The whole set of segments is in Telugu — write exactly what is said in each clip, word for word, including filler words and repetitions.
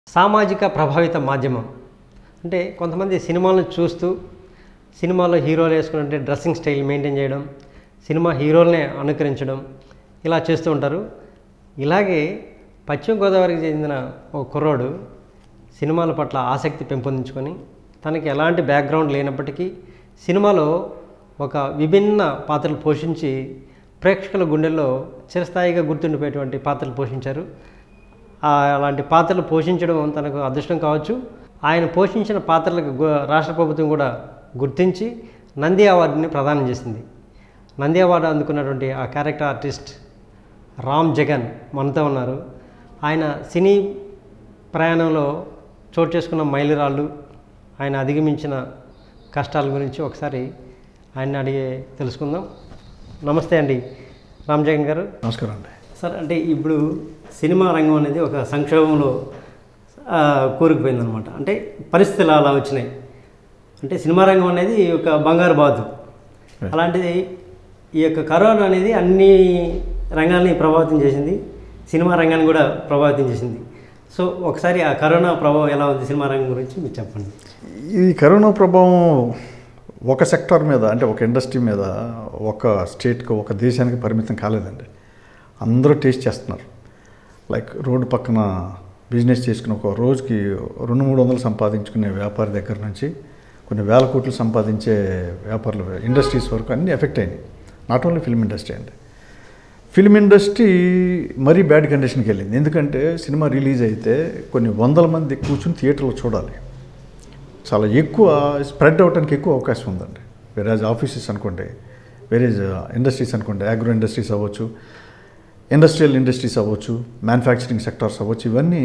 సామాజిక ప్రభావిత మాధ్యమం అంటే కొంతమంది సినిమాలను చూస్తూ సినిమాలో హీరోలు వేసుకున్నట్టే డ్రెస్సింగ్ స్టైల్ మెయింటైన్ చేయడం, సినిమా హీరోలనే అనుకరించడం ఇలా చేస్తూ ఉంటారు. ఇలాగే పశ్చిమ గోదావరికి చెందిన ఒక కుర్రోడు సినిమాల పట్ల ఆసక్తి పెంపొందించుకొని తనకి ఎలాంటి బ్యాక్గ్రౌండ్ లేనప్పటికీ సినిమాలో ఒక విభిన్న పాత్రలు పోషించి ప్రేక్షకుల గుండెల్లో చిరస్థాయిగా గుర్తుండిపోయేటువంటి పాత్రలు పోషించారు. అలాంటి పాత్రలు పోషించడం తనకు అదృష్టం కావచ్చు. ఆయన పోషించిన పాత్రలకు రాష్ట్ర ప్రభుత్వం కూడా గుర్తించి నంది అవార్డుని ప్రదానం చేసింది. నంది అవార్డు అందుకున్నటువంటి ఆ క్యారెక్టర్ ఆర్టిస్ట్ రామ్ జగన్ మనతో ఉన్నారు. ఆయన సినీ ప్రయాణంలో చోటు చేసుకున్న మైలురాళ్ళు, ఆయన అధిగమించిన కష్టాల గురించి ఒకసారి ఆయన అడిగి తెలుసుకుందాం. నమస్తే అండి రామ్ జగన్ గారు. నమస్కారం అండి. సార్, అంటే ఇప్పుడు సినిమా రంగం అనేది ఒక సంక్షోభంలో కూరుకుపోయిందనమాట. అంటే పరిస్థితులు అలా వచ్చినాయి. అంటే సినిమా రంగం అనేది ఒక బంగారు బాతు. అలాంటిది ఈ యొక్క కరోనా అనేది అన్ని రంగాల్ని ప్రభావితం చేసింది, సినిమా రంగాన్ని కూడా ప్రభావితం చేసింది. సో ఒకసారి ఆ కరోనా ప్రభావం ఎలా ఉంది సినిమా రంగం గురించి మీరు చెప్పండి. ఈ కరోనా ప్రభావం ఒక సెక్టార్ మీద, అంటే ఒక ఇండస్ట్రీ మీద, ఒక స్టేట్కి, ఒక దేశానికి పరిమితం కాలేదండి. అందరూ టేస్ట్ చేస్తున్నారు. లైక్ రోడ్డు పక్కన బిజినెస్ చేసుకుని ఒక రోజుకి రెండు మూడు వందలు సంపాదించుకునే వ్యాపారి దగ్గర నుంచి కొన్ని వేల కోట్లు సంపాదించే వ్యాపారులు, ఇండస్ట్రీస్ వరకు అన్నీ ఎఫెక్ట్ అయినాయి. నాట్ ఓన్లీ ఫిల్మ్ ఇండస్ట్రీ అండి. ఫిల్మ్ ఇండస్ట్రీ మరీ బ్యాడ్ కండిషన్కి వెళ్ళింది. ఎందుకంటే సినిమా రిలీజ్ అయితే కొన్ని వందల మంది కూర్చుని థియేటర్లో చూడాలి. చాలా ఎక్కువ స్ప్రెడ్ అవడానికి ఎక్కువ అవకాశం ఉందండి. వేరేజ్ ఆఫీసెస్ అనుకోండి, వేరేజ్ ఇండస్ట్రీస్ అనుకోండి, అగ్రో ఇండస్ట్రీస్ అవ్వచ్చు, ఇండస్ట్రియల్ ఇండస్ట్రీస్ అవ్వచ్చు, మ్యానుఫ్యాక్చరింగ్ సెక్టార్స్ అవ్వచ్చు. ఇవన్నీ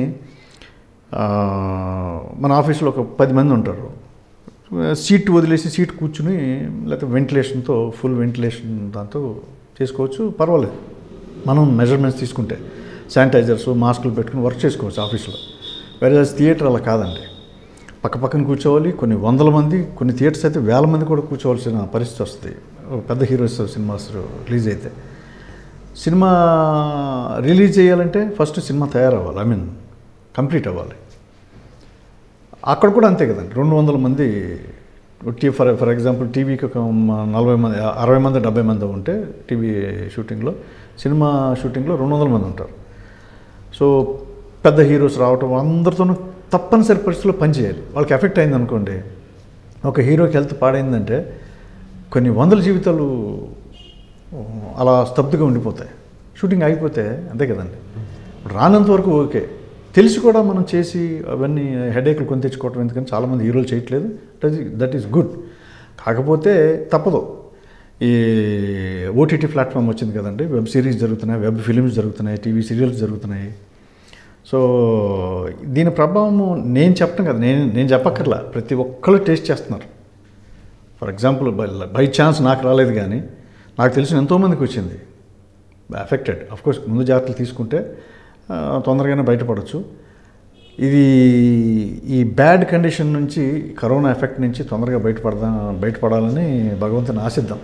మన ఆఫీస్లో ఒక పది మంది ఉంటారు. సీట్ వదిలేసి సీట్ కూర్చుని లేకపోతే వెంటిలేషన్తో, ఫుల్ వెంటిలేషన్ దాంతో చేసుకోవచ్చు, పర్వాలేదు. మనం మెజర్మెంట్స్ తీసుకుంటే శానిటైజర్స్, మాస్కులు పెట్టుకుని వర్క్ చేసుకోవచ్చు ఆఫీస్లో. వేరే థియేటర్ అలా కాదండి. పక్క పక్కన కూర్చోవాలి. కొన్ని వందల మంది, కొన్ని థియేటర్స్ అయితే వేల మంది కూడా కూర్చోవాల్సిన పరిస్థితి వస్తుంది పెద్ద హీరోస్ సినిమాస్ రిలీజ్ అయితే. సినిమా రిలీజ్ చేయాలంటే ఫస్ట్ సినిమా తయారవ్వాలి, ఐ మీన్ కంప్లీట్ అవ్వాలి. అక్కడ కూడా అంతే కదండి. రెండు వందల మంది టీ ఫర్ ఫర్ ఎగ్జాంపుల్ టీవీకి ఒక నలభై మంది, అరవై మంది, డెబ్బై మంది ఉంటే టీవీ షూటింగ్లో, సినిమా షూటింగ్లో రెండు వందల మంది ఉంటారు. సో పెద్ద హీరోస్ రావటం, అందరితోనూ తప్పనిసరి పరిస్థితుల్లో పనిచేయాలి. వాళ్ళకి ఎఫెక్ట్ అయింది అనుకోండి, ఒక హీరోకి హెల్త్ పాడైందంటే కొన్ని వందల జీవితాలు అలా స్తబ్దుగా ఉండిపోతాయి. షూటింగ్ ఆగిపోతే అంతే కదండి. రానంత వరకు ఓకే, తెలిసి కూడా మనం చేసి అవన్నీ హెడేక్లు కొని తెచ్చుకోవటం ఎందుకని చాలామంది హీరోలు చేయట్లేదు. That is good. కాకపోతే తప్పదు. ఈ ఓటీటీ ప్లాట్ఫామ్ వచ్చింది కదండి, వెబ్ సిరీస్ జరుగుతున్నాయి, వెబ్ ఫిలిమ్స్ జరుగుతున్నాయి, టీవీ సీరియల్స్ జరుగుతున్నాయి. సో దీని ప్రభావం నేను చెప్పను కదా, నేను నేను చెప్పక్కర్లా, ప్రతి ఒక్కళ్ళు టేస్ట్ చేస్తున్నారు. For example by by chance నాకు రాలేదు, కానీ నాకు తెలిసిన ఎంతోమందికి వచ్చింది ఎఫెక్టెడ్. అఫ్కోర్స్ ముందు జాగ్రత్తలు తీసుకుంటే తొందరగానే బయటపడవచ్చు. ఇది ఈ బ్యాడ్ కండిషన్ నుంచి, కరోనా ఎఫెక్ట్ నుంచి తొందరగా బయటపడదా బయటపడాలని భగవంతుని ఆశిద్దాం.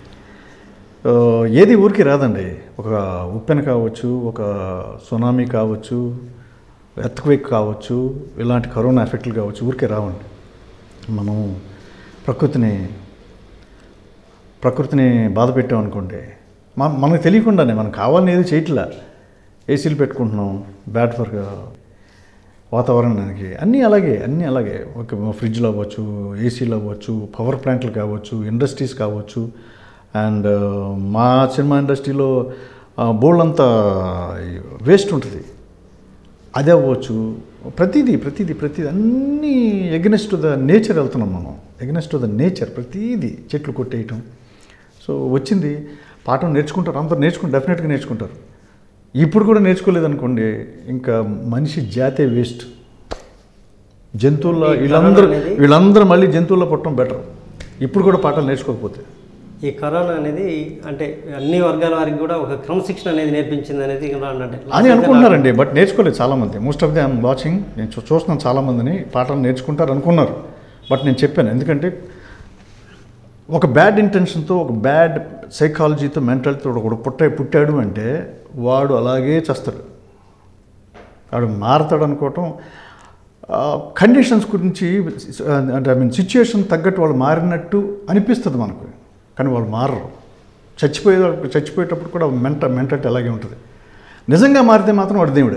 ఏది ఊరికి రాదండి. ఒక ఉప్పెన కావచ్చు, ఒక సునామీ కావచ్చు, ఎర్త్క్వేక్ కావచ్చు, ఇలాంటి కరోనా ఎఫెక్ట్లు కావచ్చు, ఊరికే రావండి. మనం ప్రకృతిని ప్రకృతిని బాధ పెట్టామనుకోండి, మన మనకు తెలియకుండానే మనకు కావాలని ఏది చేయట్లా. ఏసీలు పెట్టుకుంటున్నాం, బ్యాడ్ ఫర్ వాతావరణానికి, అన్నీ అలాగే అన్నీ అలాగే ఒక ఫ్రిడ్జ్లు అవ్వచ్చు, ఏసీలు అవ్వచ్చు, పవర్ ప్లాంట్లు కావచ్చు, ఇండస్ట్రీస్ కావచ్చు. అండ్ మా సినిమా ఇండస్ట్రీలో బోల్డ్ అంతా వేస్ట్ ఉంటుంది, అది అవ్వచ్చు. ప్రతిదీ ప్రతిదీ ప్రతిదీ అన్నీ ఎగ్నెస్ట్ టు ద నేచర్ వెళ్తున్నాం మనం, ఎగ్నెస్ట్ టు ద నేచర్. ప్రతిదీ చెట్లు కొట్టేయటం. సో వచ్చింది, పాఠం నేర్చుకుంటారు, అందరూ నేర్చుకుంటారు, డెఫినెట్గా నేర్చుకుంటారు. ఇప్పుడు కూడా నేర్చుకోలేదనుకోండి, ఇంకా మనిషి జాతే వేస్ట్. జంతువుల్లో వీళ్ళందరూ వీళ్ళందరూ మళ్ళీ జంతువుల్లో పుట్టడం బెటర్, ఇప్పుడు కూడా పాఠాలు నేర్చుకోకపోతే. ఈ కరోనా అనేది అంటే అన్ని వర్గాల వారికి కూడా ఒక క్రమశిక్షణ అనేది నేర్పించింది అనేది అని అనుకుంటున్నారండి. బట్ నేర్చుకోలేదు చాలామంది. Most of the I'm watching, నేను చూస్తున్నాను చాలామందిని పాఠాలు నేర్చుకుంటారు అనుకున్నారు. బట్ నేను చెప్పాను, ఎందుకంటే ఒక బ్యాడ్ ఇంటెన్షన్తో, ఒక బ్యాడ్ సైకాలజీతో, మెంటల్తో ఒకడు పుట్ట పుట్టాడు అంటే వాడు అలాగే చేస్తాడు. వాడు మారతాడు అనుకోవటం కండిషన్స్ గురించి అంటే ఐ మీన్ సిచ్యుయేషన్ తగ్గట్టు వాళ్ళు మారినట్టు అనిపిస్తుంది మనకు, కానీ వాళ్ళు మారరు. చచ్చిపోయే చచ్చిపోయేటప్పుడు కూడా మెంట మెంటాలిటీ అలాగే ఉంటుంది. నిజంగా మారితే మాత్రం వాడు దేవుడే.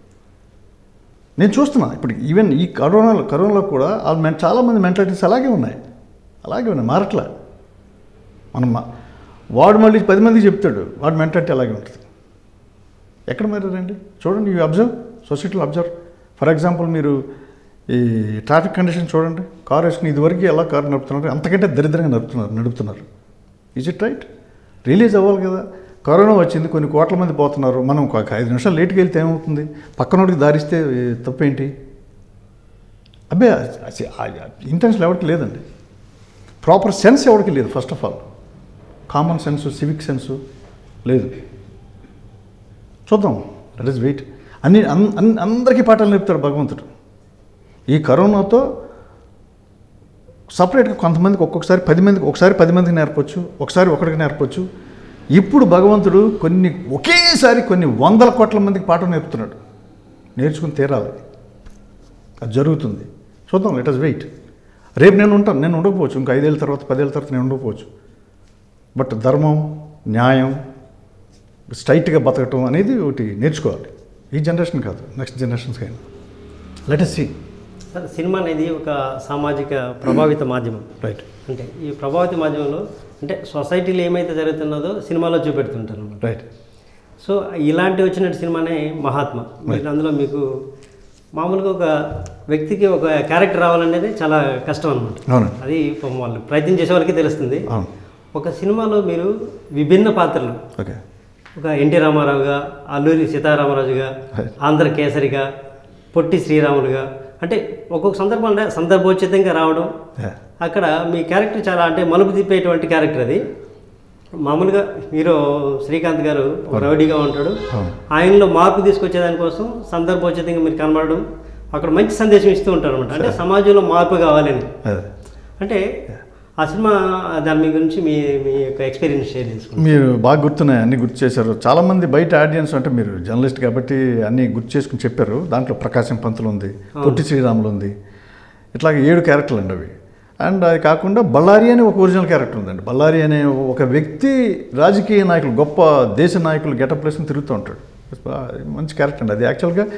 నేను చూస్తున్నా ఇప్పుడు ఈవెన్ ఈ కరోనా కరోనాలో కూడా వాళ్ళు మెన్ చాలామంది మెంటాలిటీస్ అలాగే ఉన్నాయి, అలాగే ఉన్నాయి, మారట్లా. మనం వాడు మళ్ళీ పది మందికి చెప్తాడు, వాడు మెంటాలిటీ అలాగే ఉంటుంది. ఎక్కడ మారారండి చూడండి, యూ అబ్జర్వ్ సొసైటీలో అబ్జర్వ్. ఫర్ ఎగ్జాంపుల్ మీరు ఈ ట్రాఫిక్ కండిషన్ చూడండి, కార్ వేసుకుని ఇదివరకు ఎలా కారు నడుపుతున్నారు, అంతకంటే దరిద్రంగా నడుపుతున్నారు నడుపుతున్నారు ఈజ్ ఇట్ రైట్? రిలీజ్ అవ్వాలి కదా. కరోనా వచ్చింది, కొన్ని కోట్ల మంది పోతున్నారు, మనం ఒక ఐదు నిమిషాలు లేట్కి వెళ్తే ఏమవుతుంది? పక్కనోడికి దారిస్తే తప్పేంటి? అబ్బే ఇంటెన్షన్ ఎవరికి లేదండి, ప్రాపర్ సెన్స్ ఎవరికి లేదు. First of all common sense, civic sense లేదు. చూద్దాం, లెట్ us వెయిట్. అన్ని అందరికీ పాఠాలు నేర్పుతాడు భగవంతుడు. ఈ కరోనాతో సపరేట్గా కొంతమందికి ఒక్కొక్కసారి పది మందికి ఒకసారి పది మందికి నేర్పొచ్చు, ఒకసారి ఒకటికి నేర్పొచ్చు. ఇప్పుడు భగవంతుడు కొన్ని ఒకేసారి కొన్ని వందల కోట్ల మందికి పాఠం నేర్పుతున్నాడు. నేర్చుకుని తీరాలి, అది జరుగుతుంది. చూద్దాం, లెట్ us వెయిట్. రేపు నేను ఉంటాను, నేను ఉండకపోవచ్చు, ఇంకా ఐదేళ్ళ తర్వాత పదేళ్ళ తర్వాత నేను ఉండకపోవచ్చు. బట్ ధర్మం, న్యాయం, స్ట్రైట్గా బతకటం అనేది ఒకటి నేర్చుకోవాలి. ఈ జనరేషన్ కాదు, నెక్స్ట్ జనరేషన్స్కి అయినా. Let us see. సార్, సినిమా అనేది ఒక సామాజిక ప్రభావిత మాధ్యమం, రైట్? అంటే ఈ ప్రభావిత మాధ్యమంలో అంటే సొసైటీలో ఏమైతే జరుగుతున్నదో సినిమాలో చూపెడుతుంటారు, రైట్? సో ఇలాంటి వచ్చినట్టు సినిమానే మహాత్మ. మీరు అందులో మీకు మామూలుగా ఒక వ్యక్తికి ఒక క్యారెక్టర్ రావాలనేది చాలా కష్టం అనమాట. అవును, అది వాళ్ళు ప్రయత్నం చేసే వాళ్ళకి తెలుస్తుంది. అవును. ఒక సినిమాలో మీరు విభిన్న పాత్రలు, ఓకే, ఒక ఎన్టీ రామారావుగా, అల్లూరి సీతారామరాజుగా, ఆంధ్ర కేసరిగా, పొట్టి శ్రీరాములుగా, అంటే ఒక్కొక్క సందర్భంలో సందర్భోచితంగా రావడం, అక్కడ మీ క్యారెక్టర్ చాలా అంటే మలుపు తిప్పేటువంటి క్యారెక్టర్ అది. మామూలుగా హీరో శ్రీకాంత్ గారు ఒక రౌడీగా ఉంటాడు, ఆయనలో మార్పు తీసుకొచ్చేదానికోసం సందర్భోచితంగా మీరు కనబడడం, అక్కడ మంచి సందేశం ఇస్తూ ఉంటారు అనమాట. అంటే సమాజంలో మార్పు కావాలని. అంటే ఆ సినిమా దాని మీ గురించి మీ మీ యొక్క ఎక్స్పీరియన్స్ షేర్ చేసుకోండి. మీరు బాగా గుర్తున్నాయి, అన్నీ గుర్తు చేశారు. చాలామంది బయట ఆడియన్స్ అంటే మీరు జర్నలిస్ట్ కాబట్టి అన్నీ గుర్తు చేసుకుని చెప్పారు. దాంట్లో ప్రకాశం పంతులు ఉంది, పొట్టి శ్రీరాములు ఉంది, ఇట్లాగే ఏడు క్యారెక్టర్లు అండి అవి. అండ్ అది కాకుండా బళ్ళారి అనే ఒక ఒరిజినల్ క్యారెక్టర్ ఉందండి. బళ్ళారి అనే ఒక వ్యక్తి రాజకీయ నాయకులు, గొప్ప దేశ నాయకులు గెటప్ వేసుకుని తిరుగుతూ ఉంటాడు. మంచి క్యారెక్టర్ అండి అది. యాక్చువల్గా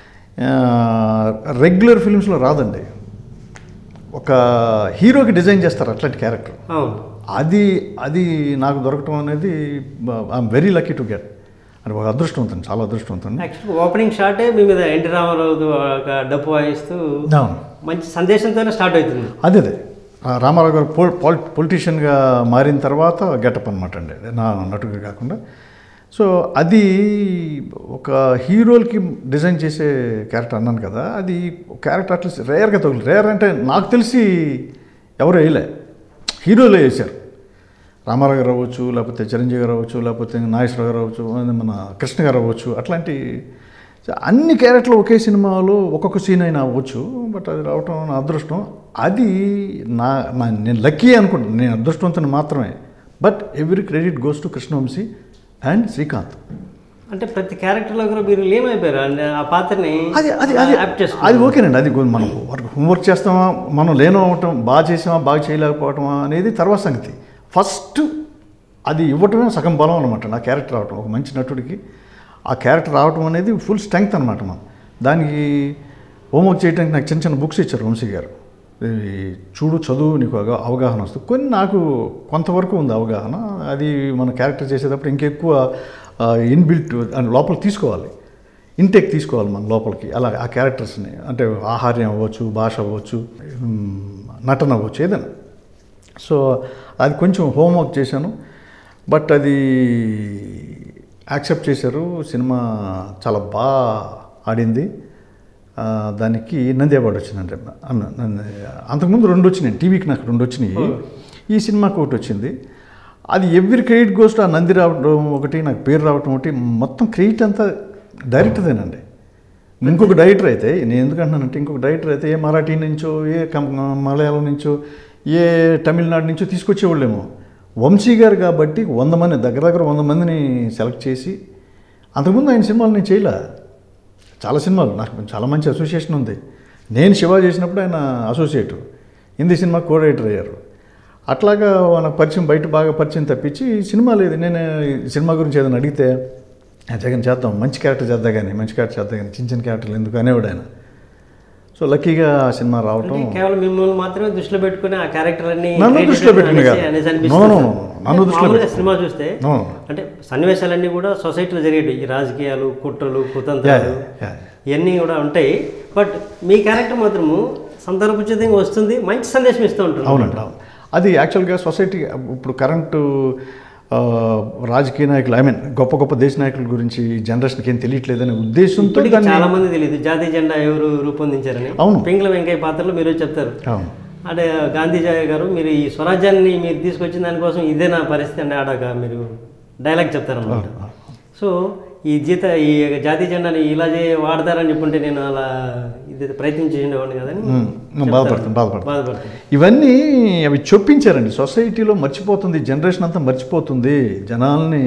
రెగ్యులర్ ఫిల్మ్స్లో రాదండి. ఒక హీరోకి డిజైన్ చేస్తారు అట్లాంటి క్యారెక్టర్. అది అది నాకు దొరకటం అనేది I'm very lucky to get. అంటే ఒక అదృష్టవంతండి, చాలా అదృష్టవంతండి. యాక్చువల్గా ఓపెనింగ్ షాటే మీ మీద ఎన్టీ రామారావు ఒక డప్పు వాయిస్తూ మంచి సందేశంతోనే స్టార్ట్ అవుతుంది. అదే అదే రామారావు గారు పొల్ పొల్ పొలిటీషియన్గా మారిన తర్వాత గెటప్ అనమాట అండి, నా నటుగా కాకుండా. సో అది ఒక హీరోలకి డిజైన్ చేసే క్యారెక్టర్ అన్నాను కదా, అది క్యారెక్టర్ అట్లీస్ట్ రేర్గా తగులు. రేర్ అంటే నాకు తెలిసి ఎవరు వేయలే, హీరోలే వేశారు. రామారావు గారు అవ్వచ్చు, లేకపోతే చిరంజీవి గారు అవ్వచ్చు, లేకపోతే నాగేశ్వరరావు గారు అవ్వచ్చు, మన కృష్ణ గారు అవ్వచ్చు. అట్లాంటి అన్ని క్యారెక్టర్లు ఒకే సినిమాలో ఒక్కొక్క సీన్ అయినా అవ్వచ్చు. బట్ అది రావటం నా అదృష్టం. అది నా నేను లక్కీ అనుకుంటాను, నేను అదృష్టవంతుని మాత్రమే. But every credit goes to Krishna Vamsi and Srikanth. అంటే ప్రతి క్యారెక్టర్లో కూడా మీరు లేమైపోయారు అంటే ఆ పాత్రని. అది అది అది అది ఓకేనండి. అది మనం హోంవర్క్ చేస్తామా, మనం లేనో అవటం, బాగా చేసామా బాగా చేయలేకపోవటమా అనేది తర్వాత సంగతి. ఫస్ట్ అది ఇవ్వటమే సగం బలం అనమాట. నా క్యారెక్టర్ రావటం, ఒక మంచి నటుడికి ఆ క్యారెక్టర్ రావటం అనేది ఫుల్ స్ట్రెంగ్త్ అనమాట. మనం దానికి హోంవర్క్ చేయడానికి నాకు చిన్న చిన్న బుక్స్ ఇచ్చారు వంశీ గారు. చూడు, చదువు, నీకు అవగాహన వస్తుంది. కొన్ని నాకు కొంతవరకు ఉంది అవగాహన. అది మన క్యారెక్టర్ చేసేటప్పుడు ఇంకెక్కువ ఇన్బిల్ట్ లోపల తీసుకోవాలి, ఇంటేక్ తీసుకోవాలి మన లోపలికి. అలా ఆ క్యారెక్టర్స్ని అంటే ఆహార్యం అవ్వచ్చు, భాష అవ్వచ్చు, నటన అవ్వచ్చు, ఏదైనా. సో అది కొంచెం హోంవర్క్ చేశాను. బట్ అది యాక్సెప్ట్ చేశారు. సినిమా చాలా బాగా ఆడింది. దానికి నంది అవార్డు వచ్చిందంటే అంతకుముందు రెండు వచ్చినాయి, టీవీకి నాకు రెండు వచ్చినాయి, ఈ సినిమాకి ఒకటి వచ్చింది. అది ఎవ్రీ క్రెడిట్ గోస్ టు ఆ నంది రావడం ఒకటి, నాకు పేరు రావడం ఒకటి, మొత్తం క్రెడిట్ అంతా డైరెక్టర్దేనండి. ఇంకొక డైరెక్టర్ అయితే, నేను ఎందుకంటున్నానంటే ఇంకొక డైరెక్టర్ అయితే ఏ మరాఠీ నుంచో, ఏ మలయాళం నుంచో, ఏ తమిళనాడు నుంచో తీసుకొచ్చేవాళ్ళేమో. వంశీ గారు కాబట్టి వంద మంది దగ్గర దగ్గర వంద మందిని సెలెక్ట్ చేసి, అంతకుముందు ఆయన సినిమాలు నేను చేయలే, చాలా సినిమాలు నాకు చాలా మంచి అసోసియేషన్ ఉంది. నేను శివ చేసినప్పుడు ఆయన అసోసియేటు, హిందీ సినిమా కో రైటర్ అయ్యారు. అట్లాగా మన పరిచయం బయట బాగా పరిచయం తప్పించి సినిమా లేదు. నేను సినిమా గురించి ఏదైనా అడిగితే జగన్ చేద్దాం, మంచి క్యారెక్టర్ చేద్దా కానీ మంచి క్యారెక్టర్ చేద్దా కానీ చిన్న చిన్న క్యారెక్టర్లు ఎందుకు అనేవాడు ఆయన. సో లక్కీగా ఆ సినిమా రావటం. కేవలం మిమ్మల్ని మాత్రమే దృష్టిలో పెట్టుకుని ఆ క్యారెక్టర్ అన్ని నన్ను దృష్టిలో పెట్టుకుని కాదు, నన్ను దృష్టిలో సినిమా చూస్తే అంటే సన్నివేశాలన్నీ కూడా సొసైటీలో జరిగేవి, ఈ రాజకీయాలు, కుట్రలు, కుతంత్రాలు ఇవన్నీ కూడా ఉంటాయి. బట్ మీ క్యారెక్టర్ మాత్రము సందర్భోచితంగా వస్తుంది, మంచి సందేశం ఇస్తూ ఉంటుంది. అవునండి, అది యాక్చువల్గా సొసైటీ ఇప్పుడు కరెంటు రాజకీయ నాయకులు, ఐ మీన్ గొప్ప గొప్ప దేశ నాయకుల గురించి జనరేషన్కి ఏం తెలియట్లేదనే ఉద్దేశంతో చాలా మంది తెలియదు జాతీయ జెండా ఎవరు రూపొందించారని. అవును, పింగళ వెంకయ్య పాత్రలో మీరు చెప్తారు. అవును, అంటే గాంధీజీ గారు మీరు ఈ స్వరాజ్యాన్ని మీరు తీసుకొచ్చిన దానికోసం ఇదే నా పరిస్థితి అంటే ఆడాక మీరు డైలాగ్ చెప్తారన్నమాట. సో ఈ జీత ఈ జాతీయ జెండాని ఇలా చే వాడతారని చెప్పుంటే నేను అలా ఇది ప్రయత్నించేవాడిని కదని బాధపడుతుంది బాధపడుతుంది బాధపడుతుంది ఇవన్నీ అవి చొప్పించారండి. సొసైటీలో మర్చిపోతుంది, జనరేషన్ అంతా మర్చిపోతుంది. జనాల్ని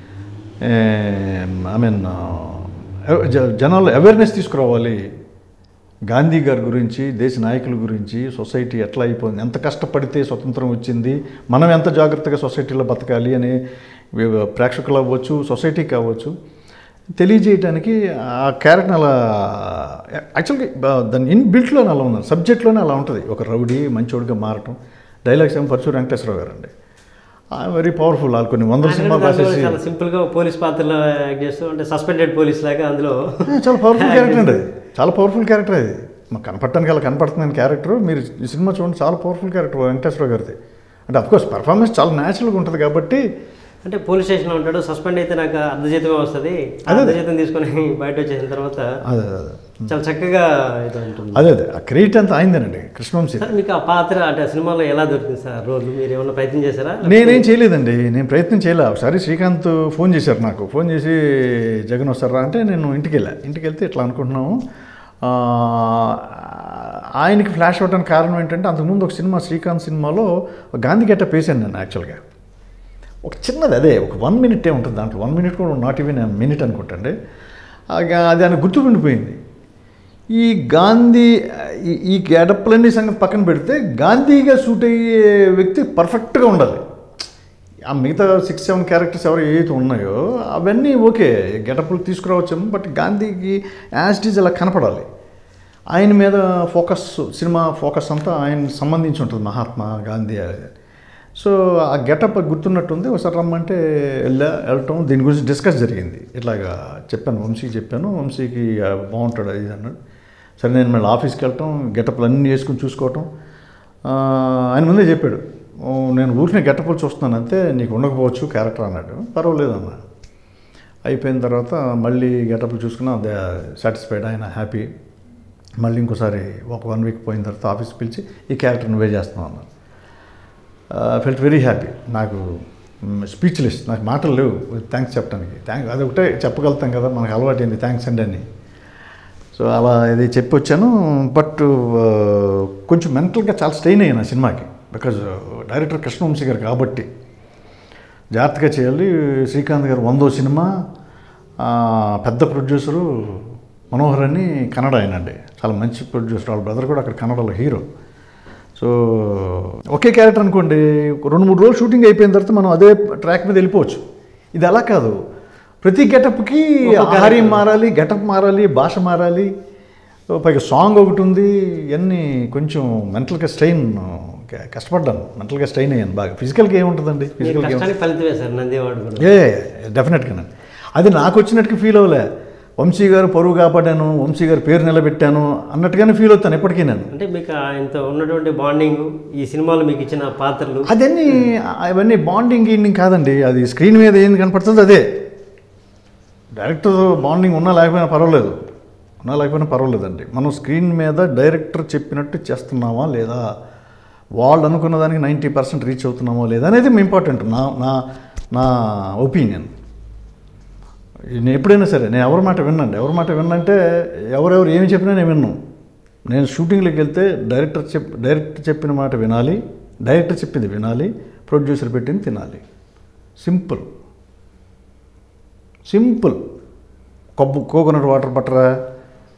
ఐ మీన్ జనాల్లో అవేర్నెస్ తీసుకురావాలి. గాంధీ గారి గురించి, దేశ నాయకుల గురించి, సొసైటీ ఎట్లా అయిపోయింది, ఎంత కష్టపడితే స్వతంత్రం వచ్చింది, మనం ఎంత జాగ్రత్తగా సొసైటీలో బతకాలి అని ప్రేక్షకులు అవ్వచ్చు, సొసైటీ కావచ్చు తెలియజేయడానికి ఆ క్యారెక్టర్ అలా యాక్చువల్గా దాని ఇన్ బిల్ట్లోనే అలా ఉన్నారు, సబ్జెక్ట్లోనే అలా ఉంటుంది. ఒక రౌడీ మంచోడిగా మారటం. డైలాగ్స్ ఏమో పరచూరు వెంకటేశ్వరరావు గారు అండి, వెరీ పవర్ఫుల్. వాళ్ళు కొన్ని వందల సినిమాలు రాసేసి చాలా సింపుల్గా పోలీస్ పాత్రలో యాక్ట్ చేస్తూ అంటే సస్పెండెడ్ పోలీస్ లాగా అందులో చాలా పవర్ఫుల్ క్యారెక్టర్ అండి అది, చాలా పవర్ఫుల్ క్యారెక్టర్ అది. మాకు కనపడటానికి అలా కనపడుతుందని క్యారెక్టర్ మీరు ఈ సినిమా చూడండి, చాలా పవర్ఫుల్ క్యారెక్టర్ వెంకటేశ్వరరావు గారిది. అంటే అఫ్కోర్స్ పర్ఫార్మెన్స్ చాలా న్యాచురల్గా ఉంటుంది కాబట్టి. అంటే పోలీస్ స్టేషన్లో ఉంటాడు, సస్పెండ్ అయితే నాకు అర్ధజీతం వస్తుంది, అర్ధజీతం తీసుకొని బయట వచ్చేసిన తర్వాత అదే అదే చాలా చక్కగా ఇది ఉంటుంది. అదే అదే ఆ క్రెడిట్ అంతా అయిందేనండి కృష్ణవంశీ. సార్ మీకు ఆ పాత్ర అంటే ఆ సినిమాలో ఎలా దొరికింది సార్ రోల్? మీరు ఏమైనా ప్రయత్నం చేశారా? నేనేం చేయలేదండి, నేను ప్రయత్నం చేయలే. ఒకసారి శ్రీకాంత్ ఫోన్ చేశారు నాకు, ఫోన్ చేసి జగన్ వస్తారా అంటే నేను ఇంటికి వెళ్ళా. ఇంటికి వెళ్తే ఇట్లా అనుకుంటున్నాము. ఆయనకి ఫ్లాష్ అవ్వడానికి కారణం ఏంటంటే అంతకుముందు ఒక సినిమా శ్రీకాంత్ సినిమాలో గాంధీ గెటప్ వేసాను నేను. యాక్చువల్గా ఒక చిన్నది అదే ఒక వన్ మినిటే ఉంటుంది దాంట్లో, వన్ మినిట్ కూడా నాట్ ఈవెన్ మినిట్ అనుకుంటండి. అది ఆయన గుర్తుకుండిపోయింది. ఈ గాంధీ ఈ గెటప్లన్నీ సంగతి పక్కన పెడితే గాంధీగా సూట్ అయ్యే వ్యక్తి పర్ఫెక్ట్గా ఉండాలి. ఆ మిగతా సిక్స్ సెవెన్ క్యారెక్టర్స్ ఎవరు ఏవైతే ఉన్నాయో అవన్నీ ఓకే గెటప్లు తీసుకురావచ్చాము, బట్ గాంధీకి యాజ్ ఇట్ ఈజ్ అలా కనపడాలి. ఆయన మీద ఫోకస్, సినిమా ఫోకస్ అంతా ఆయన సంబంధించి ఉంటుంది, మహాత్మా గాంధీ. సో ఆ గెటప్ గుర్తున్నట్టుంది. ఒకసారి రమ్మంటే వెళ్ళా, వెళ్ళటం దీని గురించి డిస్కస్ జరిగింది. ఇట్లాగా చెప్పాను, వంశీకి చెప్పాను, వంశీకి బాగుంటాడు అది అన్నాడు. సరే నేను మళ్ళీ ఆఫీస్కి వెళ్ళటం, గెటప్లు అన్నీ వేసుకుని చూసుకోవటం. ఆయన ముందే చెప్పాడు, నేను ఊరినే గెటప్లు చూస్తున్నాను అంతే, నీకు ఉండకపోవచ్చు క్యారెక్టర్ అన్నాడు. పర్వాలేదు అన్న. అయిపోయిన తర్వాత మళ్ళీ గెటప్లు చూసుకున్నా అదే సాటిస్ఫైడ్, ఆయన హ్యాపీ. మళ్ళీ ఇంకోసారి ఒక వన్ వీక్ పోయిన తర్వాత ఆఫీస్కి పిలిచి ఈ క్యారెక్టర్ నువ్వే చేస్తున్నావు అన్నాను. Felt very happy. నాకు స్పీచ్లెస్, నాకు మాటలు లేవు థ్యాంక్స్ చెప్పడానికి. థ్యాంక్ అది ఒకటే చెప్పగలుగుతాం కదా, మనకు అలవాటు అయింది థ్యాంక్స్ అండి అని. సో అలా ఇది చెప్పి వచ్చాను. బట్ కొంచెం మెంటల్గా చాలా స్ట్రెయిన్ అయ్యాను ఆ సినిమాకి, బికాజ్ డైరెక్టర్ కృష్ణవంశీ గారు కాబట్టి జాగ్రత్తగా చేయాలి. శ్రీకాంత్ గారు వందో సినిమా, పెద్ద ప్రొడ్యూసరు మనోహర్ అని కన్నడ ఆయన అండి, చాలా మంచి ప్రొడ్యూసర్. వాళ్ళ బ్రదర్ కూడా అక్కడ కన్నడలో హీరో. సో ఒకే క్యారెక్టర్ అనుకోండి, రెండు మూడు రోజులు షూటింగ్ అయిపోయిన తర్వాత మనం అదే ట్రాక్ మీద వెళ్ళిపోవచ్చు. ఇది అలా కాదు, ప్రతి గెటప్కి ఆహార్యం మారాలి, గెటప్ మారాలి, భాష మారాలి, పైగా సాంగ్ ఒకటి ఉంది. ఇవన్నీ కొంచెం మెంటల్గా స్ట్రెయిన్, కష్టపడ్డాను, మెంటల్గా స్ట్రెయిన్ అయ్యాను బాగా. ఫిజికల్గా ఏముంటుందండి, ఫిజికల్గా ఏ డెఫినెట్గానండి. అది నాకు వచ్చినట్టుగా ఫీల్ అవ్వలే. వంశీ గారు పరువు కాపాడాను, వంశీ గారు పేరు నిలబెట్టాను అన్నట్టుగానే ఫీల్ అవుతాను ఎప్పటికీ నేను. అంటే మీకు ఆయనతో ఉన్నటువంటి బాండింగ్, ఈ సినిమాలో మీకు ఇచ్చిన పాత్రలు, అదన్నీ అవన్నీ బాండింగ్ గీండింగ్ కాదండి. అది స్క్రీన్ మీద ఏం కనపడుతుంది అదే. డైరెక్టర్ బాండింగ్ ఉన్నా లేకపోయినా పర్వాలేదు, ఉన్నా లేకపోయినా పర్వాలేదండి. మనం స్క్రీన్ మీద డైరెక్టర్ చెప్పినట్టు చేస్తున్నామా లేదా, వాళ్ళు అనుకున్న దానికి నైంటీ పర్సెంట్ రీచ్ అవుతున్నామో లేదా అనేది ఇంపార్టెంట్. నా నా నా ఒపీనియన్. నేను ఎప్పుడైనా సరే నేను ఎవరి మాట విన్నాను, ఎవరి మాట విన్నంటే ఎవరెవరు ఏమి చెప్పినా నేను విన్నాను. నేను షూటింగ్లోకి వెళ్తే డైరెక్టర్ చెప్ డైరెక్టర్ చెప్పిన మాట వినాలి, డైరెక్టర్ చెప్పింది వినాలి, ప్రొడ్యూసర్ పెట్టింది తినాలి. Simple simple. కబ్బు కోకోనట్ వాటర్ పట్టరా,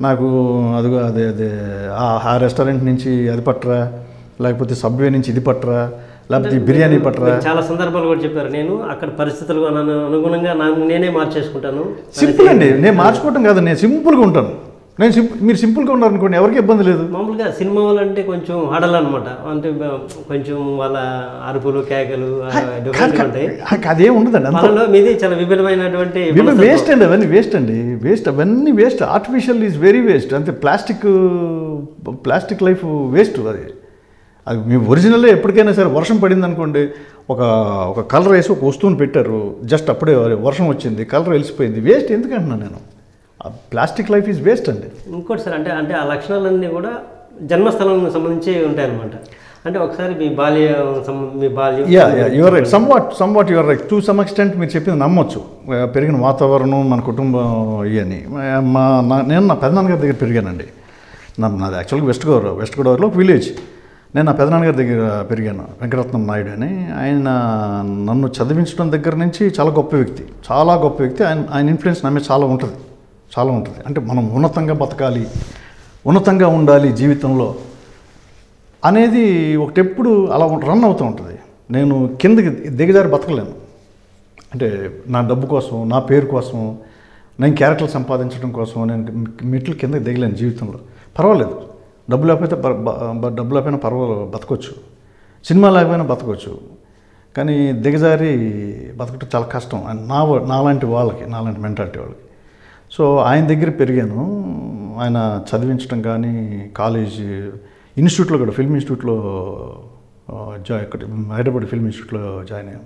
నాకు అదిగో అదే అదే ఆ రెస్టారెంట్ నుంచి అది పట్టరా, లేకపోతే సబ్వే నుంచి ఇది పట్టరా, లేకపోతే బిర్యానీ పట్టరా. చాలా సందర్భాలు కూడా చెప్పారు, నేను అక్కడ పరిస్థితులు అనుగుణంగా నేనే మార్చేసుకుంటాను. సింపుల్ అండి, నేను మార్చుకోవటం కాదు, నేను సింపుల్గా ఉంటాను. నేను సింపుల్ మీరు సింపుల్గా ఉన్నారనుకోండి ఎవరికి ఇబ్బంది లేదు. మామూలుగా సినిమా వాళ్ళు అంటే కొంచెం హడలు అనమాట, అంటే కొంచెం వాళ్ళ అరుపులు కేకలు ఉంటాయి, అదేం ఉండదండి. అందులో మీది చాలా విభిన్నమైనటువంటి వేస్ట్ అండి, అవన్నీ వేస్ట్ అండి, వేస్ట్ అవన్నీ waste. Artificial is very waste. అంటే ప్లాస్టిక్ ప్లాస్టిక్ లైఫ్ వేస్ట్. అది అది మీ ఒరిజినల్లే ఎప్పటికైనా సరే వర్షం పడింది అనుకోండి, ఒక ఒక కలర్ వేసి ఒక వస్తువుని పెట్టారు, జస్ట్ అప్పుడే వర్షం వచ్చింది, కలర్ వెలిసిపోయింది, వేస్ట్. ఎందుకంటున్నాను నేను, ప్లాస్టిక్ లైఫ్ ఈజ్ వేస్ట్ అండి. ఇంకోటి సార్, అంటే అంటే ఆ లక్షణాలన్నీ కూడా జన్మస్థలం సంబంధించి ఉంటాయన్నమాట. అంటే ఒకసారి మీ బాల్యం మీ బాల్యం yeah yeah you're right, somewhat somewhat you're right to some extent. మీరు చెప్పింది నమ్మొచ్చు, పెరిగిన వాతావరణం, మన కుటుంబం ఇవన్నీ. మా నేను నా పెదనాన్నగారి దగ్గర పెరిగానండి. నా నాది యాక్చువల్గా వెస్ట్ గోదావరి వెస్ట్ గోదావరిలో ఒక విలేజ్. నేను నా పెదనాన్నగారి దగ్గర పెరిగాను, వెంకటరత్నం నాయుడు అని. ఆయన నన్ను చదివించడం దగ్గర నుంచి చాలా గొప్ప వ్యక్తి, చాలా గొప్ప వ్యక్తి. ఆయన ఆయన ఇన్ఫ్లుయెన్స్ నా మీద చాలా ఉంటుంది, చాలా ఉంటుంది. అంటే మనం ఉన్నతంగా బతకాలి, ఉన్నతంగా ఉండాలి జీవితంలో అనేది ఒకటెప్పుడు అలా రన్ అవుతూ ఉంటుంది. నేను కిందకి దిగజారి బతకలేను. అంటే నా డబ్బు కోసం, నా పేరు కోసం, నేను క్యారెక్టర్లు సంపాదించడం కోసం నేను మెట్లు కిందకి దిగలేను జీవితంలో. పర్వాలేదు, డబ్బు లేకపోతే డబ్బు లేకపోయినా పర్వాలేదు, బతకొచ్చు. సినిమా లేకపోయినా బతకొచ్చు. కానీ దిగజారి బతకటం చాలా కష్టం నా నాలాంటి వాళ్ళకి, నాలాంటి మెంటాలిటీ వాళ్ళకి. సో ఆయన దగ్గర పెరిగాను. ఆయన చదివించడం కానీ, కాలేజ్ ఇన్స్టిట్యూట్లో కూడా, ఫిల్మ్ ఇన్స్టిట్యూట్లో జా ఇక్కడ హైదరాబాద్ ఫిల్మ్ ఇన్స్టిట్యూట్లో జాయిన్ అయ్యాం.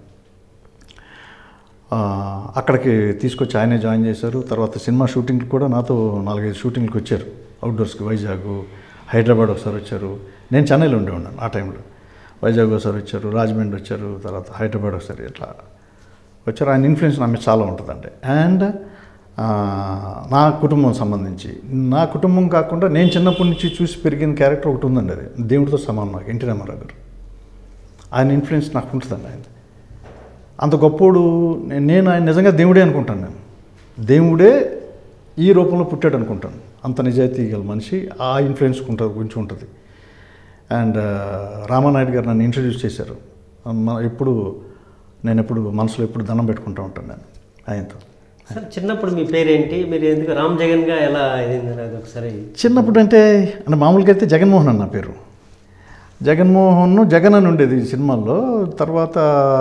అక్కడికి తీసుకొచ్చి ఆయనే జాయిన్ చేశారు. తర్వాత సినిమా షూటింగ్లు కూడా నాతో నాలుగైదు షూటింగ్లకు వచ్చారు, అవుట్డోర్స్కి. వైజాగ్, హైదరాబాద్ ఒకసారి వచ్చారు. నేను చెన్నైలో ఉండే ఉన్నాను ఆ టైంలో. వైజాగ్ ఒకసారి వచ్చారు, రాజమండ్రి వచ్చారు, తర్వాత హైదరాబాద్ ఒకసారి ఇట్లా వచ్చారు. ఆయన ఇన్ఫ్లుయెన్స్ నా మీద చాలా ఉంటుందండి. అండ్ నా కుటుంబం సంబంధించి, నా కుటుంబం కాకుండా నేను చిన్నప్పటి నుంచి చూసి పెరిగిన క్యారెక్టర్ ఒకటి ఉందండి, అది దేవుడితో సమానం నాకు, ఎన్టీ రామారావు గారు. ఆయన ఇన్ఫ్లుయెన్స్ నాకు ఉంటుందండి. ఆయన అంత గొప్పోడు. నేను ఆయన నిజంగా దేవుడే అనుకుంటాను. నేను దేవుడే ఈ రూపంలో పుట్టాడు అనుకుంటాను. అంత నిజాయితీ గల మనిషి. ఆ ఇన్ఫ్లుయెన్స్ ఉంటుంది, కొంచెం ఉంటుంది. అండ్ రామానాయుడు గారు నన్ను ఇంట్రడ్యూస్ చేశారు. ఎప్పుడు నేను ఎప్పుడు మనసులో ఎప్పుడు దండం పెట్టుకుంటూ ఉంటాను నేను ఆయనతో. సార్ చిన్నప్పుడు మీ పేరేంటి, మీరు ఎందుకు రామ్ జగన్గా ఎలా అయింది అది ఒకసారి? చిన్నప్పుడు అంటే అంటే మామూలుగా అయితే జగన్మోహన్ అన్న పేరు. జగన్మోహన్ జగన్ అని ఉండేది సినిమాల్లో. తర్వాత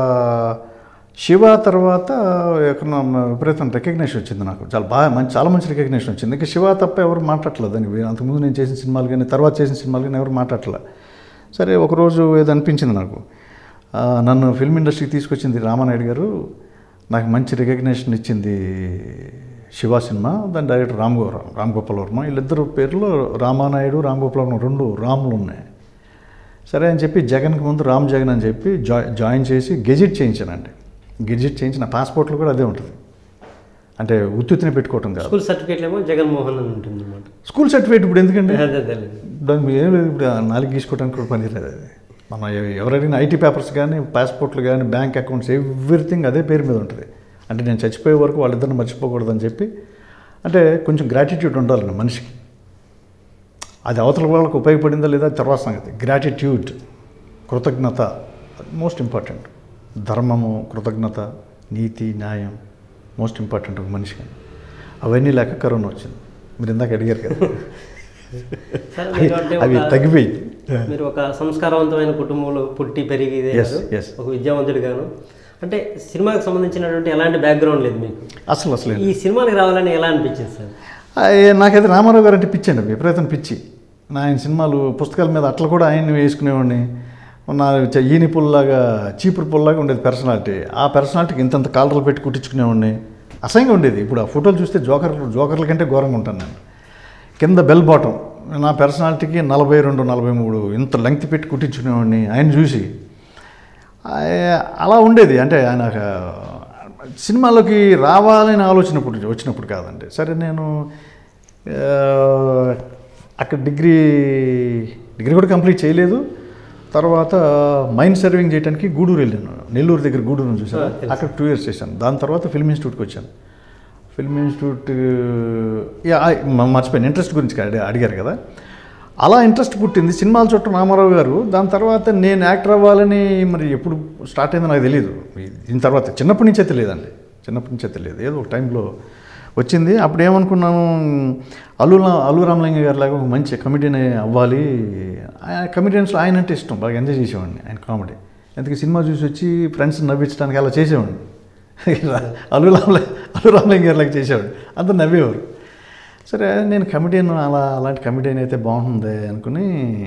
శివ తర్వాత విపరీతం రికగ్నేషన్ వచ్చింది నాకు, చాలా బాగా మంచి చాలా మంచి రికగ్నేషన్ వచ్చింది. ఇంకా శివ తప్ప ఎవరు మాట్లాడలేదు అని. అంతకుముందు నేను చేసిన సినిమాలు కానీ, తర్వాత చేసిన సినిమాలు కానీ ఎవరు మాట్లాడలేదు. సరే ఒకరోజు ఏదో అనిపించింది నాకు, నన్ను ఫిల్మ్ ఇండస్ట్రీకి తీసుకొచ్చింది రామానాయుడు గారు, నాకు మంచి రికగ్నేషన్ ఇచ్చింది శివ సినిమా. దాని డైరెక్టర్ రామ్ గో రామ్ గోపాల్ వర్మ. వీళ్ళిద్దరు పేర్లు రామానాయుడు, రామ్ గోపాల్ వర్మ రెండు రాములు ఉన్నాయి. సరే అని చెప్పి జగన్కి ముందు రామ్ జగన్ అని చెప్పి జాయి జాయిన్ చేసి గెజిట్ చేయించానండి. గెజిట్ చేయించి నా పాస్పోర్ట్లో కూడా అదే ఉంటుంది. అంటే ఉత్తుతిని పెట్టుకోవటం కాదు. స్కూల్ సర్టిఫికేట్ ఏమో జగన్మోహన్ అని ఉంటుంది అన్నమాట. స్కూల్ సర్టిఫికేట్ ఇప్పుడు ఎందుకండి, దానికి ఏం లేదు, ఇప్పుడు నాలుగు గీసుకోవడానికి కూడా పని లేదు. అది మన ఎవరైనా ఐటీ పేపర్స్ కానీ, పాస్పోర్ట్లు కానీ, బ్యాంక్ అకౌంట్స్, ఎవ్రీథింగ్ అదే పేరు మీద ఉంటుంది. అంటే నేను చచ్చిపోయే వరకు వాళ్ళిద్దరిని మర్చిపోకూడదని చెప్పి, అంటే కొంచెం గ్రాటిట్యూడ్ ఉండాలండి మనిషికి. అది అవతల వాళ్ళకి ఉపయోగపడిందా లేదా తర్వాత సంగతి. గ్రాటిట్యూడ్, కృతజ్ఞత మోస్ట్ ఇంపార్టెంట్. ధర్మము, కృతజ్ఞత, నీతి, న్యాయం మోస్ట్ ఇంపార్టెంట్ ఒక మనిషికి. అవన్నీ లేక కరోనా వచ్చింది. మీరు ఇందాక అడిగారు కదా, అవి తగ్గిపోయి. మీరు ఒక సంస్కారవంతమైన కుటుంబంలో పుట్టి పెరిగి ఒక విద్యావంతుడిగాను, అంటే సినిమాకి సంబంధించినటువంటి ఎలాంటి బ్యాక్గ్రౌండ్ లేదు మీకు అసలు. అసలు ఈ సినిమాకి రావాలని ఎలా అనిపించింది సార్? నాకైతే రామారావు గారు అంటే పిచ్చి అండి, విపరీతం పిచ్చి. నా ఆయన సినిమాలు, పుస్తకాల మీద అట్లా కూడా ఆయన్ని వేసుకునేవాడిని. నా ఈని పుల్లాగా, చీపురు పుల్లాగా ఉండేది పర్సనాలిటీ. ఆ పర్సనాలిటీకి ఇంతంత కాలర్లు పెట్టి కుట్టించుకునేవాడిని. అసహ్యంగా ఉండేది. ఇప్పుడు ఆ ఫోటోలు చూస్తే జోకర్లు జోకర్ల కంటే ఘోరంగా ఉంటాను నేను. కింద బెల్ బాటం నా పర్సనాలిటీకి నలభై రెండు నలభై మూడు ఇంత లెంగ్త్ పెట్టి కుట్టించుకునేవాడిని ఆయన చూసి. అలా ఉండేది. అంటే ఆయన సినిమాలోకి రావాలని ఆలోచన వచ్చినప్పుడు కాదండి. సరే నేను అక్కడ డిగ్రీ డిగ్రీ కూడా కంప్లీట్ చేయలేదు. తర్వాత మైండ్ సర్వింగ్ చేయడానికి గూడూరు వెళ్ళాను. నెల్లూరు దగ్గర గూడూరు చూసాను. అక్కడ టూ ఇయర్స్ చేశాను. దాని తర్వాత ఫిల్మ్ ఇన్స్టిట్యూట్కి వచ్చాను. ఫిల్మ్ ఇన్స్టిట్యూట్ యా, మ- మర్చిపోయాను ఇంట్రెస్ట్ గురించి అడి- అడిగారు కదా. అలా ఇంట్రెస్ట్ పుట్టింది సినిమాలు చుట్టూ రామారావు గారు. దాని తర్వాత నేను యాక్టర్ అవ్వాలని మరి ఎప్పుడు స్టార్ట్ అయిందో నాకు తెలియదు. దీని తర్వాత చిన్నప్పటి నుంచే తెలియదండి, చిన్నప్పటి నుంచే తెలియదు. ఏదో ఒక టైంలో వచ్చింది. అప్పుడు ఏమనుకున్నాను, అల్లు రా- అల్లు రామలింగ గారి లాగా ఒక మంచి కమెడీని అవ్వాలి. ఆయన కమెడియన్స్లో ఆయన అంటే ఇష్టం, బాగా ఎంజాయ్ చేసేవాడిని ఆయన కామెడీ. ఎందుకు సినిమా చూసి వచ్చి ఫ్రెండ్స్ నవ్వించడానికి అలా చేసేవాడిని. అల్లు రామలింగ అల్లు రామలింగ గారి లాగా చేసేవాడు, అంతా నవ్వేవారు. సరే నేను కమెడియన్, అలా అలాంటి కమెడియన్ అయితే బాగుంటుంది అనుకుని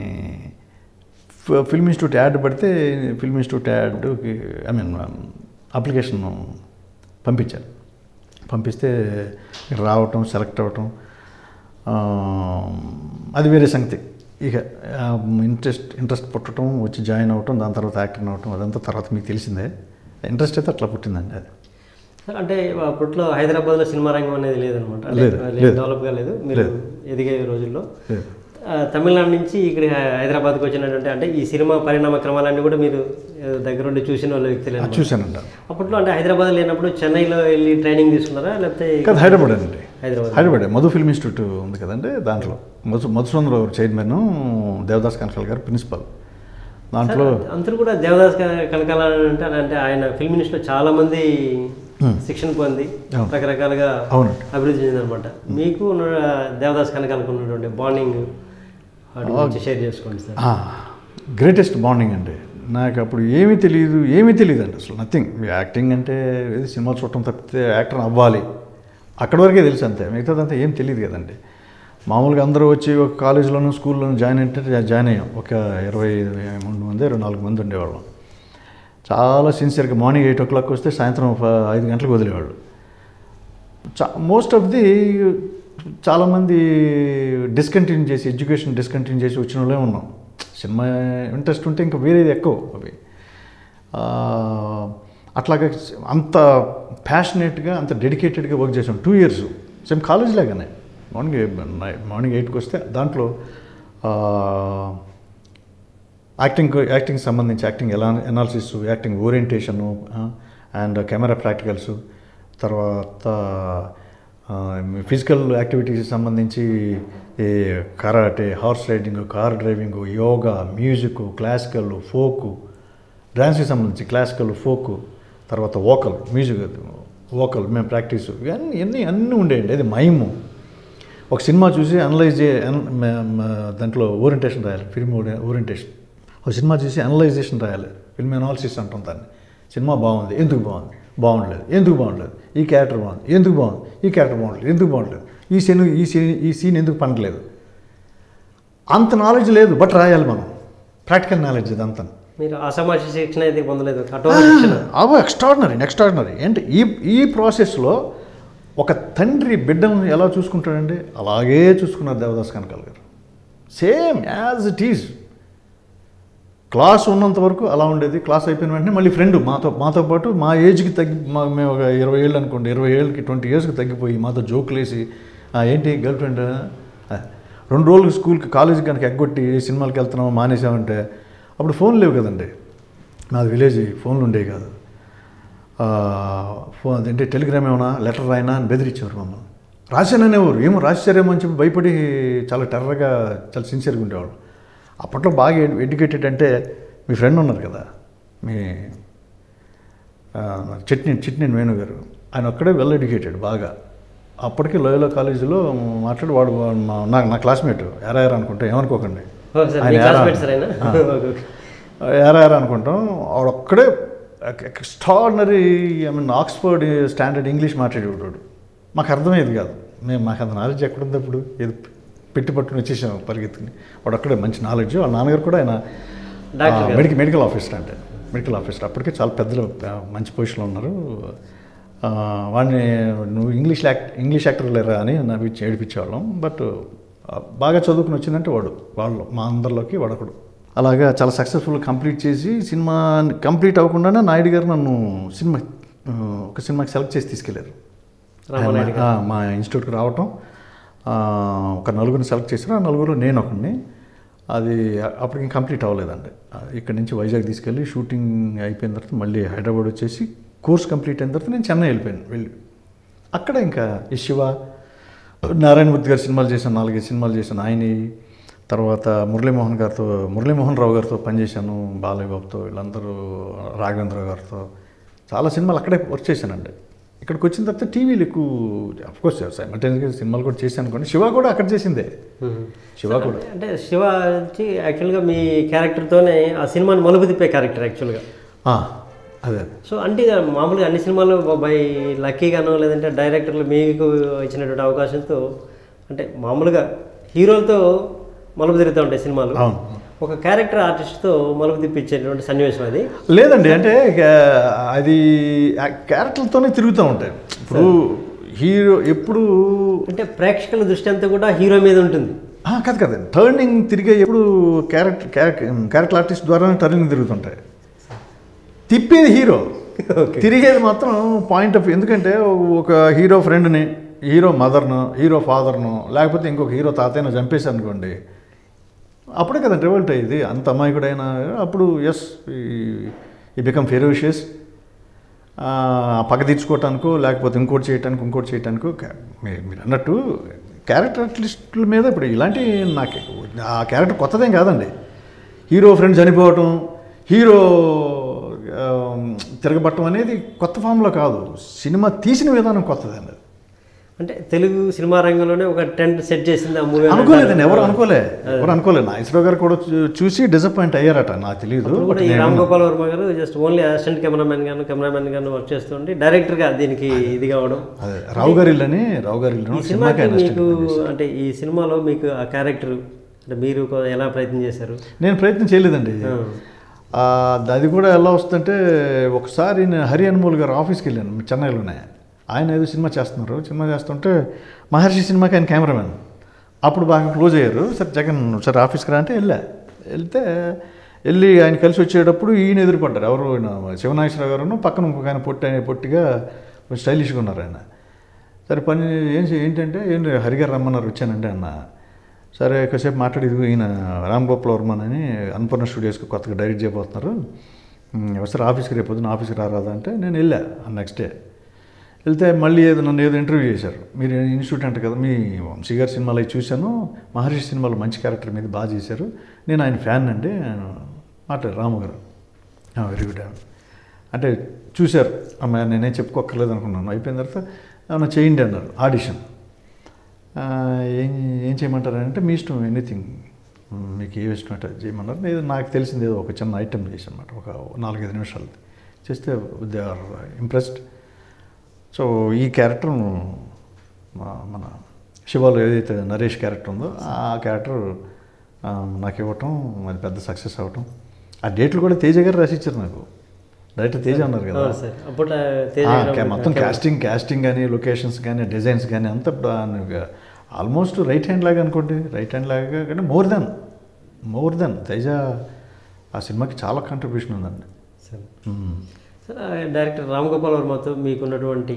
ఫ- ఫిల్మ్ ఇన్స్టిట్యూట్ యాడ్ పడితే ఫిల్మ్ ఇన్స్టిట్యూట్ యాడ్కి ఐ మీన్ అప్లికేషన్ పంపించాను. పంపిస్తే ఇక్కడ రావటం, సెలెక్ట్ అవ్వటం, ఆ, అది వేరే సంగతి. ఇక ఇంట్రెస్ట్ ఇంట్రెస్ట్ పుట్టడం, వచ్చి జాయిన్ అవ్వటం, దాని తర్వాత యాక్టర్ అవ్వటం, అదంతా తర్వాత మీకు తెలిసిందే. ఇంట్రెస్ట్ అయితే అట్లా పుట్టిందండి అది. సార్ అంటే అప్పట్లో హైదరాబాద్లో సినిమా రంగం అనేది లేదనమాట, లేదు, లేదు. డెవలప్ కాలేదు మీరు ఎదిగే రోజుల్లో. లేదు. ఆ, తమిళనాడు నుంచి ఇక్కడ హైదరాబాద్కి వచ్చినటువంటి అంటే ఈ సినిమా పరిణామ క్రమాలన్నీ కూడా మీరు ఏదో దగ్గరుండి చూసిన వాళ్ళ వ్యక్తులే అది చూశానంట. అప్పట్లో. అంటే హైదరాబాద్ లేనప్పుడు చెన్నైలో వెళ్ళి ట్రైనింగ్ తీసుకున్నారా లేకపోతే? కాదు, హైదరాబాద్ అండి. హైదరాబాద్ హైదరాబాద్ మధు ఫిల్మ్ ఇన్స్టిట్యూట్ ఉంది కదండి, దాంట్లో మధు మధుసూదన్ చైర్మన్, దేవదాస్ కనకాల గారు ప్రిన్సిపల్. దాంట్లో అందరూ కూడా దేవదాస్ క- కనకాల అంటే అంటే ఆయన ఫిల్మ్ ఇన్స్టిట్యూట్లో చాలా మంది శిక్షణ పొంది అవును. రకరకాలుగా అవునండి. అభివృద్ధి చెందిందనమాట. మీకు ఉన్న దేవదాస్ కనకాలకు ఉన్నటువంటి బాండింగ్ వాటి గురించి షేర్ చేసుకోండి సార్. గ్రేటెస్ట్ బాండింగ్ అండి. నాకు అప్పుడు ఏమీ తెలియదు, ఏమీ తెలియదు అండి అసలు, నథింగ్. యాక్టింగ్ అంటే ఏది సినిమా చూడటం తప్పితే యాక్టర్ అవ్వాలి అక్కడి వరకే తెలుసు, అంతే. మిగతాదంతా ఏం తెలియదు కదండి. మామూలుగా అందరూ వచ్చి ఒక కాలేజీలోనూ స్కూల్లోనూ జాయిన్ అంటే జాయిన్ అయ్యాం. ఒక ఇరవై మూడు మంది ఇరవై నాలుగు మంది ఉండేవాళ్ళం. చాలా సిన్సియర్గా మార్నింగ్ ఎయిట్ ఓ క్లాక్ వస్తే సాయంత్రం ఫ- ఐదు గంటలకు వదిలేవాళ్ళు. చా మోస్ట్ ఆఫ్ ది చాలామంది డిస్కంటిన్యూ చేసి, ఎడ్యుకేషన్ డిస్కంటిన్యూ చేసి వచ్చిన వాళ్ళే ఉన్నాం. సినిమా ఇంట్రెస్ట్ ఉంటే ఇంకా వేరేది ఎక్కువ అవి. ఆ, అట్లాగే అంత ప్యాషనేట్గా, అంత డెడికేటెడ్గా వర్క్ చేసాం టూ ఇయర్స్. సేమ్ కాలేజ్ లాగానే మార్నింగ్ మార్నింగ్ ఎయిట్కి వస్తే దాంట్లో యాక్టింగ్ యాక్టింగ్ సంబంధించి యాక్టింగ్ ఎలా analysis, acting orientation and camera practicals, తర్వాత ఫిజికల్ యాక్టివిటీస్ సంబంధించి ఈ karate, horse riding, car driving, yoga, music, classical, folk, డ్యాన్స్కి సంబంధించి క్లాసికల్, ఫోకు, తర్వాత వోకల్, మ్యూజిక్, వోకల్ మేము ప్రాక్టీస్, ఇవన్నీ అన్నీ అన్నీ ఉండేయండి. అది మైము. ఒక సినిమా చూసి అనలైజ్ చే అన్- మ- మ- దాంట్లో ఓరియంటేషన్ రాయాలి, ఫిల్మ్ ఓరియంటేషన్. ఒక సినిమా చూసి అనలైజేషన్ రాయాలి, ఫిల్మ్ అనాలిసిస్ అంటాం దాన్ని. సినిమా బాగుంది, ఎందుకు బాగుంది, బాగుండలేదు, ఎందుకు బాగుండలేదు, ఈ క్యారెక్టర్ బాగుంది, ఎందుకు బాగుంది, ఈ క్యారెక్టర్ బాగుండలేదు, ఎందుకు బాగుండలేదు, ఈ సీన్ ఈ సీన్ ఈ సీన్ ఎందుకు పండలేదు. అంత నాలెడ్జ్ లేదు, బట్ రాయాలి మనం. ప్రాక్టికల్ నాలెడ్జ్ ఇదంతా. మీరు అసమాజ శిక్షణ అయితే పొందలేదు, కఠోర శిక్షణ. అవ ఎక్స్ట్రాడినరీ ఎక్స్ట్రాడినరీ అంటే ఈ ఈ ప్రాసెస్లో ఒక తండ్రి బిడ్డను ఎలా చూసుకుంటాడండి, అలాగే చూసుకున్నారు Devdas Kanakala garu. Same as it is. Class ఉన్నంత వరకు అలా ఉండేది. క్లాస్ అయిపోయిన వెంటనే మళ్ళీ ఫ్రెండ్ మాతో మాతో పాటు మా ఏజ్కి తగ్గి మా మేము ఒక ఇరవై ఏళ్ళు అనుకోండి, ఇరవై ఏళ్ళకి ట్వంటీ ఇయర్స్కి తగ్గిపోయి మాతో జోకులు వేసి, "ఆ, ఏంటి గర్ల్ ఫ్రెండ్, రెండు రోజులు స్కూల్కి కాలేజీకి కనుక ఎగ్గొట్టి సినిమాలకి వెళ్తున్నామో మానేసామంటే, అప్పుడు ఫోన్ లేవు కదండి, నాది విలేజ్, ఫోన్లు ఉండేవి కాదు. ఫోన్ అదేంటి టెలిగ్రామ్ ఏమన్నా, లెటర్ రాయినా అని బెదిరించేవారు మమ్మల్ని. రాశాననేవారు, ఏమో రాశారేమో అని చెప్పి భయపడి చాలా టెర్రర్గా, చాలా సిన్సియర్గా ఉండేవాళ్ళు. అప్పట్లో బాగా ఎడ్యుకేటెడ్ అంటే మీ ఫ్రెండ్ ఉన్నారు కదా, మీ చట్నీ చిట్నీ వేణు గారు, ఆయన ఒక్కడే వెల్ ఎడ్యుకేటెడ్ బాగా. అప్పటికి లోయలో కాలేజీలో మాట్లాడి వాడు మా- నా నా క్లాస్మేట్ ఎరా ఎరా అనుకుంటా, ఏమనుకోకండి, ఓ సార్, ఆయన మీ ఎరా classmates సార్ ఆయన? Okay, okay. ఎరా ఎరా అనుకుంటాం. వాడొక్కడే extraordinary, I mean Oxford standard English మాట్లాడేవాడు. మాకు అర్థమయ్యేది కాదు. మేము మాకు అంత నాలెడ్జ్ ఎక్కడుంది అప్పుడు, ఏది పెట్టి పట్టుకుని వచ్చేసాం పరిగెత్తుకుని. వాడు అక్కడే మంచి నాలెడ్జ్. వాళ్ళ నాన్నగారు కూడా ఆయన మెడికల్ మెడికల్ ఆఫీసర్ అంటే మెడికల్ ఆఫీసర్ అప్పటికే చాలా పెద్దలు, మంచి పొజిషన్లో ఉన్నారు. వాడిని నువ్వు ఇంగ్లీష్ యాక్ట్ ఇంగ్లీష్ యాక్టర్ లేరా అని నవ్వించి ఏడిపించేవాళ్ళం. బట్ బాగా చదువుకుని వచ్చిందంటే వాడు వాళ్ళు మా అందరిలోకి వాడొకడు. అలాగా చాలా సక్సెస్ఫుల్గా కంప్లీట్ చేసి, సినిమా కంప్లీట్ అవ్వకుండానే నాయుడు గారు నన్ను సినిమా ఒక సినిమాకి సెలెక్ట్ చేసి తీసుకెళ్ళారు. మా ఇన్స్టిట్యూట్కి రావటం, ఒక నలుగురిని సెలెక్ట్ చేశారు. ఆ నలుగురు నేను ఒకడిని. అది అప్పటికి కంప్లీట్ అవ్వలేదండి. ఇక్కడ నుంచి వైజాగ్ తీసుకెళ్ళి షూటింగ్ అయిపోయిన తర్వాత మళ్ళీ హైదరాబాద్ వచ్చేసి కోర్స్ కంప్లీట్ అయిన తర్వాత నేను చెన్నై వెళ్ళిపోయాను. వెళ్ళి అక్కడ ఇంకా ఈ శివ నారాయణమూర్తి గారి సినిమాలు చేశాను, నాలుగైదు సినిమాలు చేశాను. ఆయన తర్వాత మురళీమోహన్ గారితో మోహన్ రావు గారితో పనిచేశాను, బాలయ్య బాబుతో, వీళ్ళందరూ రాఘవేంద్ర గారితో చాలా సినిమాలు అక్కడే వర్క్ చేశానండి. ఇక్కడికి వచ్చిన తర్వాత టీవీలు ఎక్కువ అఫ్కోర్స్ సైమల్టేనియస్గా సినిమాలు కూడా చేశాను అనుకోండి. శివ కూడా అక్కడ చేసిందే. శివ కూడా అంటే శివ వచ్చి యాక్చువల్గా మీ క్యారెక్టర్తోనే ఆ సినిమాని మలుపు తిప్పే క్యారెక్టర్ యాక్చువల్గా. అదే. సో అంటే మామూలుగా అన్ని సినిమాలు బై లక్కీగానో లేదంటే డైరెక్టర్లు మీకు ఇచ్చినటువంటి అవకాశంతో అంటే మామూలుగా హీరోలతో మలుపు తిరుగుతూ ఉంటాయి సినిమాలు. ఒక క్యారెక్టర్ ఆర్టిస్ట్తో మలుపు తిప్పించేటువంటి సన్నివేశం అది లేదండి. అంటే అది క్యారెక్టర్లతోనే తిరుగుతూ ఉంటాయి. ఇప్పుడు హీరో ఎప్పుడు అంటే ప్రేక్షకుల దృష్టి అంతా కూడా హీరో మీద ఉంటుంది. కాదు కదా, టర్నింగ్ తిరిగే ఎప్పుడు క్యారెక్టర్ క్యారెక్టర్ ఆర్టిస్ట్ ద్వారానే టర్నింగ్ తిరుగుతుంటాయి. తిప్పేది హీరో, తిరిగేది మాత్రం పాయింట్ ఆఫ్. ఎందుకంటే ఒక హీరో ఫ్రెండ్ని, హీరో మదర్ను, హీరో ఫాదర్ను, లేకపోతే ఇంకొక హీరో తాతయ్యను చంపేశారు అనుకోండి, అప్పుడే కదా రివల్ట్ అయ్యేది. అంత అమాయకుడైనా అప్పుడు ఎస్ ఈ బికమ్ ఫెరోషియస్. పగ తీర్చుకోవటానికో లేకపోతే ఇంకోటి చేయటానికి ఇంకోటి చేయటానికో మీరు అన్నట్టు క్యారెక్టర్ ఆర్టిస్టుల మీద ఇప్పుడు ఇలాంటి నాకు ఆ క్యారెక్టర్ కొత్తదేం కాదండి. హీరో ఫ్రెండ్ చనిపోవటం, హీరో తిరగబట్టం అనేది కొత్త ఫామ్లో కాదు, సినిమా తీసిన విధానం కొత్తదండి. అంటే తెలుగు సినిమా రంగంలోనే ఒక ట్రెండ్ సెట్ చేసింది ఆ మూవీ. అనుకోలేదండి, ఎవరు అనుకోలే ఎవరు అనుకోలేదు. నాగేశ్వరరావు గారు కూడా చూసి డిసప్పాయింట్ అయ్యారట, నాకు తెలియదు. Ram Gopal Varma garu just only assistant cameraman గాను కెమెరామెన్ గాను వర్క్ చేస్తుంటే డైరెక్టర్గా దీనికి ఇది కావడం. అదే రావు గారి ఇల్లని రావు గారి ఇల్లు సినిమాకి మీకు అంటే ఈ సినిమాలో మీకు ఆ క్యారెక్టర్ అంటే మీరు ఎలా ప్రయత్నం చేశారు? నేను ప్రయత్నం చేయలేదండి. అది కూడా ఎలా వస్తుందంటే ఒకసారి నేను హరి అనుమోల్ గారు ఆఫీస్కి వెళ్ళాను చెన్నైలోనే. ఆయన ఏదో సినిమా చేస్తున్నారు, సినిమా చేస్తుంటే మహర్షి సినిమాకి ఆయన కెమెరామెన్. అప్పుడు బాగా క్లోజ్ అయ్యారు. సరే జగన్ సరే ఆఫీస్కి రా అంటే వెళ్ళా. వెళ్తే వెళ్ళి ఆయన కలిసి వచ్చేటప్పుడు ఈయన ఎదురుపడ్డారు. ఎవరు శివనాగేశ్వరరావు గారు, పక్కన ఇంకొక ఆయన పొట్టి పొట్టిగా స్టైలిష్గా ఉన్నారు ఆయన. సరే పని ఏం ఏంటంటే ఏం హరిగారు రమ్మన్నారు, వచ్చానండి అన్న. సరే కాసేపు మాట్లాడి ఈయన రామ్ గోపాల్ వర్మన్ అని అన్నపూర్ణ స్టూడియోస్కి కొత్తగా డైరెక్ట్ చేయబోతున్నారు, వస్తారు ఆఫీస్కి రేపు పొద్దున ఆఫీస్కి రారాదా అంటే నేను వెళ్ళా నెక్స్ట్ డే. వెళ్తే మళ్ళీ ఏదో నన్ను ఏదో ఇంటర్వ్యూ చేశారు. మీరు ఇన్స్టిట్యూట్ అంట కదా, మీ వంశీ గారి సినిమాలు అవి చూశాను, మహర్షి సినిమాలో మంచి క్యారెక్టర్ మీద బాగా చేశారు, నేను ఆయన ఫ్యాన్ అండి మాట్లాడు రాము గారు. వెరీ గుడ్ అంటే చూశారు. అమ్మాయి నేనేం చెప్పుకోక్కర్లేదు అనుకున్నాను. అయిపోయిన తర్వాత ఏమన్నా చేయండి అన్నారు ఆడిషన్. ఏం ఏం చేయమంటారంటే మీ ఇష్టం, ఎనీథింగ్ మీకు ఏ ఇష్టం అంటే చేయమన్నారు. నేను నాకు తెలిసింది ఏదో ఒక చిన్న ఐటెం చేశాను అనమాట, ఒక నాలుగైదు నిమిషాలు చేస్తే దే ఆర్ ఇంప్రెస్డ్. సో ఈ క్యారెక్టర్ మన శివాలో ఏదైతే నరేష్ క్యారెక్టర్ ఉందో ఆ క్యారెక్టర్ నాకు ఇవ్వటం, అది పెద్ద సక్సెస్ అవ్వటం. ఆ డేట్లు కూడా తేజ గారు రాసిచ్చారు నాకు. డైరెక్టర్ తేజ ఉన్నారు కదా, మొత్తం క్యాస్టింగ్ క్యాస్టింగ్ కానీ లొకేషన్స్ కానీ డిజైన్స్ కానీ అంతా ఆల్మోస్ట్ రైట్ హ్యాండ్ లాగా అనుకోండి, రైట్ హ్యాండ్ లాగా కానీ more than more than Teja ఆ సినిమాకి చాలా కాంట్రిబ్యూషన్ ఉందండి. సార్ డైరెక్టర్ రామ్ గోపాల్ వర్మతో మీకున్నటువంటి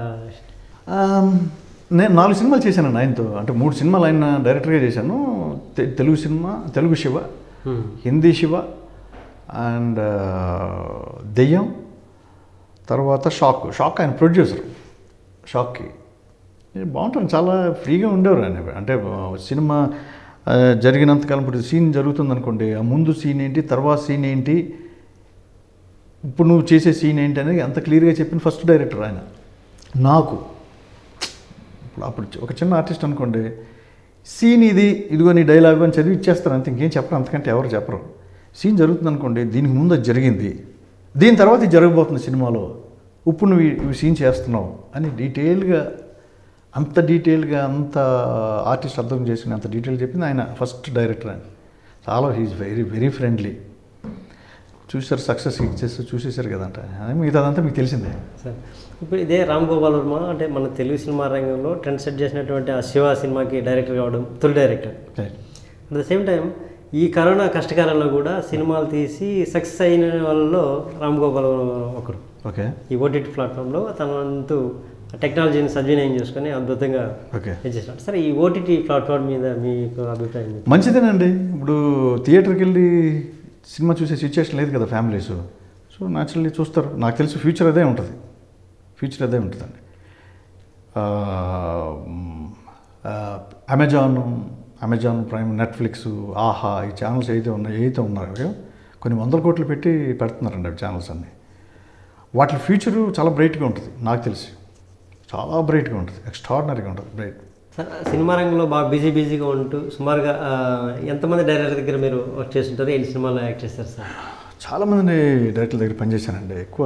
నేను నాలుగు సినిమాలు చేశానండి ఆయనతో. అంటే మూడు సినిమాలు ఆయన డైరెక్టర్గా చేశాను. తెలుగు సినిమా తెలుగు శివ, హిందీ శివ అండ్ దెయ్యం, తర్వాత షాక్. షాక్ ఆయన ప్రొడ్యూసర్. షాక్కి బాగుంటుంది, చాలా ఫ్రీగా ఉండేవారు ఆయన. అంటే సినిమా జరిగినంతకాలం ఇప్పుడు సీన్ జరుగుతుంది అనుకోండి, ఆ ముందు సీన్ ఏంటి, తర్వాత సీన్ ఏంటి, ఇప్పుడు నువ్వు చేసే సీన్ ఏంటి అనేది అంత క్లియర్గా చెప్పిన ఫస్ట్ డైరెక్టర్ ఆయన నాకు. ఇప్పుడు అప్పుడు ఒక చిన్న ఆర్టిస్ట్ అనుకోండి, సీన్ ఇది ఇదిగో నీ డైలాగు అని చదివి ఇచ్చేస్తారు అంతే, ఇంకేం చెప్పరు, అంతకంటే ఎవరు చెప్పరు. సీన్ జరుగుతుంది అనుకోండి, దీనికి ముందు అది జరిగింది, దీని తర్వాత ఇది జరగబోతుంది సినిమాలో, ఇప్పుడు నువ్వు ఇవి సీన్ చేస్తున్నావు అని డీటెయిల్గా, అంత డీటెయిల్గా అంత ఆర్టిస్ట్ అర్థం చేసుకుని అంత డీటెయిల్ చెప్పింది ఆయన ఫస్ట్ డైరెక్టర్. ఆయన చాలా హీఈస్ వెరీ వెరీ ఫ్రెండ్లీ. చూసారు సక్సెస్ ఇచ్చేసి చూసేసారు కదంట, మిగతాదంతా మీకు తెలిసిందే సార్. ఇప్పుడు ఇదే రామ్ గోపాల్ వర్మ అంటే మన తెలుగు సినిమా రంగంలో ట్రెండ్ సెట్ చేసినటువంటి ఆ శివ సినిమాకి డైరెక్టర్ కావడం, తొలి director. At the same time ఈ కరోనా కష్టకాలంలో కూడా సినిమాలు తీసి సక్సెస్ అయిన వాళ్ళలో రామ్ గోపాల్ ఒకరు. ఓకే. ఈ ఓటీటీ ప్లాట్ఫామ్లో తనంతు టెక్నాలజీని సద్వినియోగం చేసుకుని అద్భుతంగా చేసినాడు. సరే ఈ ఓటీటీ ప్లాట్ఫామ్ మీద మీకు అభిప్రాయం? మంచిదేనండి. ఇప్పుడు థియేటర్కి వెళ్ళి సినిమా చూసే సిచ్యువేషన్ లేదు కదా ఫ్యామిలీస్. సో న్యాచురల్లీ చూస్తారు. నాకు తెలిసి ఫ్యూచర్ అదే ఉంటుంది, ఫ్యూచర్ అదే ఉంటుందండి. అమెజాన్ అమెజాన్ ప్రైమ్, నెట్ఫ్లిక్స్, ఆహా ఈ ఛానల్స్ అయితే ఉన్నాయి ఏదైతే ఉన్నాయో కొన్ని వందల కోట్లు పెట్టి పెడుతున్నారండి అవి ఛానల్స్ అన్నీ. వాటి ఫ్యూచరు చాలా బ్రైట్గా ఉంటుంది నాకు తెలిసి, చాలా బ్రైట్గా ఉంటుంది, ఎక్స్ట్రాడినరీగా ఉంటుంది, బ్రైట్. సార్ సినిమా రంగంలో బాగా బిజీ బిజీగా ఉంటూ సుమారుగా ఎంతమంది డైరెక్టర్ దగ్గర మీరు వర్క్ చేస్తుంటారు, ఎన్ని సినిమాలో యాక్ట్ చేస్తారు సార్? చాలామంది డైరెక్టర్ల దగ్గర పనిచేశానండి. ఎక్కువ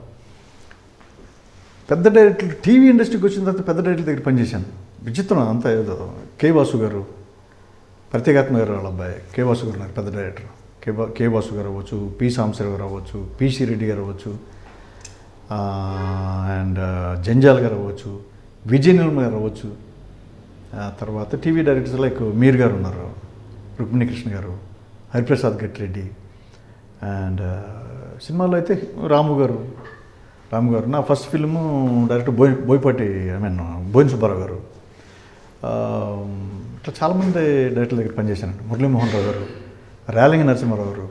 పెద్ద డైరెక్టర్లు టీవీ ఇండస్ట్రీకి వచ్చిన తర్వాత పెద్ద డైరెక్టర్ల దగ్గర పనిచేశాను. విచిత్రం అంతా. ఏదో కే వాసు గారు, ప్రత్యేకాత్మ గారు వాళ్ళ అబ్బాయి కే వాసు గారు ఉన్నారు పెద్ద డైరెక్టర్. కే బా కే వాసు గారు అవ్వచ్చు, పి సాంబశివరావు గారు అవ్వచ్చు, పిసి రెడ్డి గారు అవ్వచ్చు, అండ్ జంజాల్ గారు అవ్వచ్చు, విజయ నిర్మల్ గారు అవ్వచ్చు. తర్వాత టీవీ డైరెక్టర్స్ లైక్ మీర్ గారు ఉన్నారు, రుక్మిణి కృష్ణ గారు, హరిప్రసాద్ గట్టిరెడ్డి. అండ్ సినిమాలో అయితే రాము గారు రాము గారు నా ఫస్ట్ ఫిల్ము డైరెక్టర్ బోయ్ బోయపాటి ఐ మీన్ బోయిన్ సుబ్బారావు గారు. ఇట్లా చాలామంది డైరెక్టర్ల దగ్గర పనిచేశానండి. మురళీమోహన్ రావు గారు, రేలింగ నరసింహారావు గారు,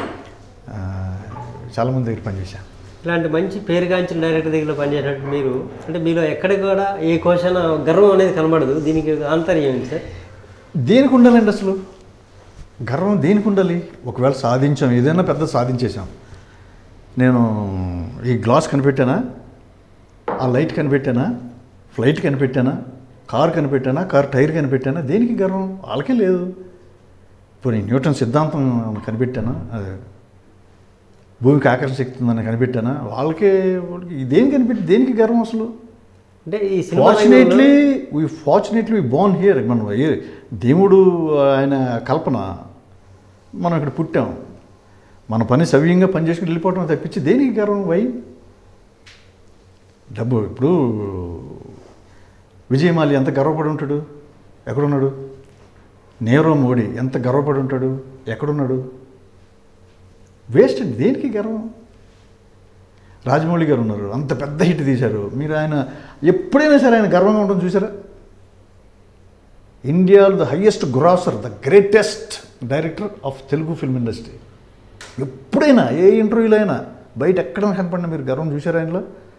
చాలామంది దగ్గర పనిచేశాను. ఇలాంటి మంచి పేరుగాంచిన డైరెక్టర్ దగ్గర పనిచేసినట్టు మీరు అంటే మీలో ఎక్కడికి కూడా ఏ క్వశ్చన్ గర్వం అనేది కనబడదు. దీనికి ఆంతర్యం ఏంటి సార్? దేనికి ఉండాలండి అసలు గర్వం? దేనికి ఉండాలి? ఒకవేళ సాధించాం, ఏదైనా పెద్ద సాధించేసాం. నేను ఈ గ్లాస్ కనిపెట్టానా, ఆ లైట్ కనిపెట్టానా, ఫ్లైట్ కనిపెట్టానా, కార్ కనిపెట్టానా, కార్ టైర్ కనిపెట్టానా, దేనికి గర్వం? వాళ్ళకే లేదు. ఇప్పుడు నేను న్యూటన్ సిద్ధాంతం కనిపెట్టానా, అదే భూమికి ఆకర్షణ శక్తి ఉందని కనిపెట్టానా, వాళ్ళకే దేనికి కనిపెట్టి దేనికి గర్వం అసలు? అంటే ఈ fortunately we fortunately we born here. మనం దేవుడు ఆయన కల్పన, మనం ఇక్కడ పుట్టాం, మన పని సవ్యంగా పనిచేసుకుని వెళ్ళిపోవటం తప్పించి దేనికి గర్వం? వై డబ్బు. ఇప్పుడు విజయమాలి ఎంత గర్వపడి ఉంటాడు, ఎక్కడున్నాడు? నీరవ్ మోడీ ఎంత గర్వపడి ఉంటాడు, ఎక్కడున్నాడు? వేస్ట్ అండి, దేనికి గర్వం? రాజమౌళి గారు ఉన్నారు, అంత పెద్ద హిట్ తీశారు. మీరు ఆయన ఎప్పుడైనా సరే ఆయన గర్వంగా ఉండడం చూసారా? ఇండియాలో the highest grosser, the greatest director of Telugu film industry. ఎప్పుడైనా ఏ ఇంటర్వ్యూలో అయినా బయట ఎక్కడ కనపడినా మీరు గర్వం చూసారా ఆయనలో?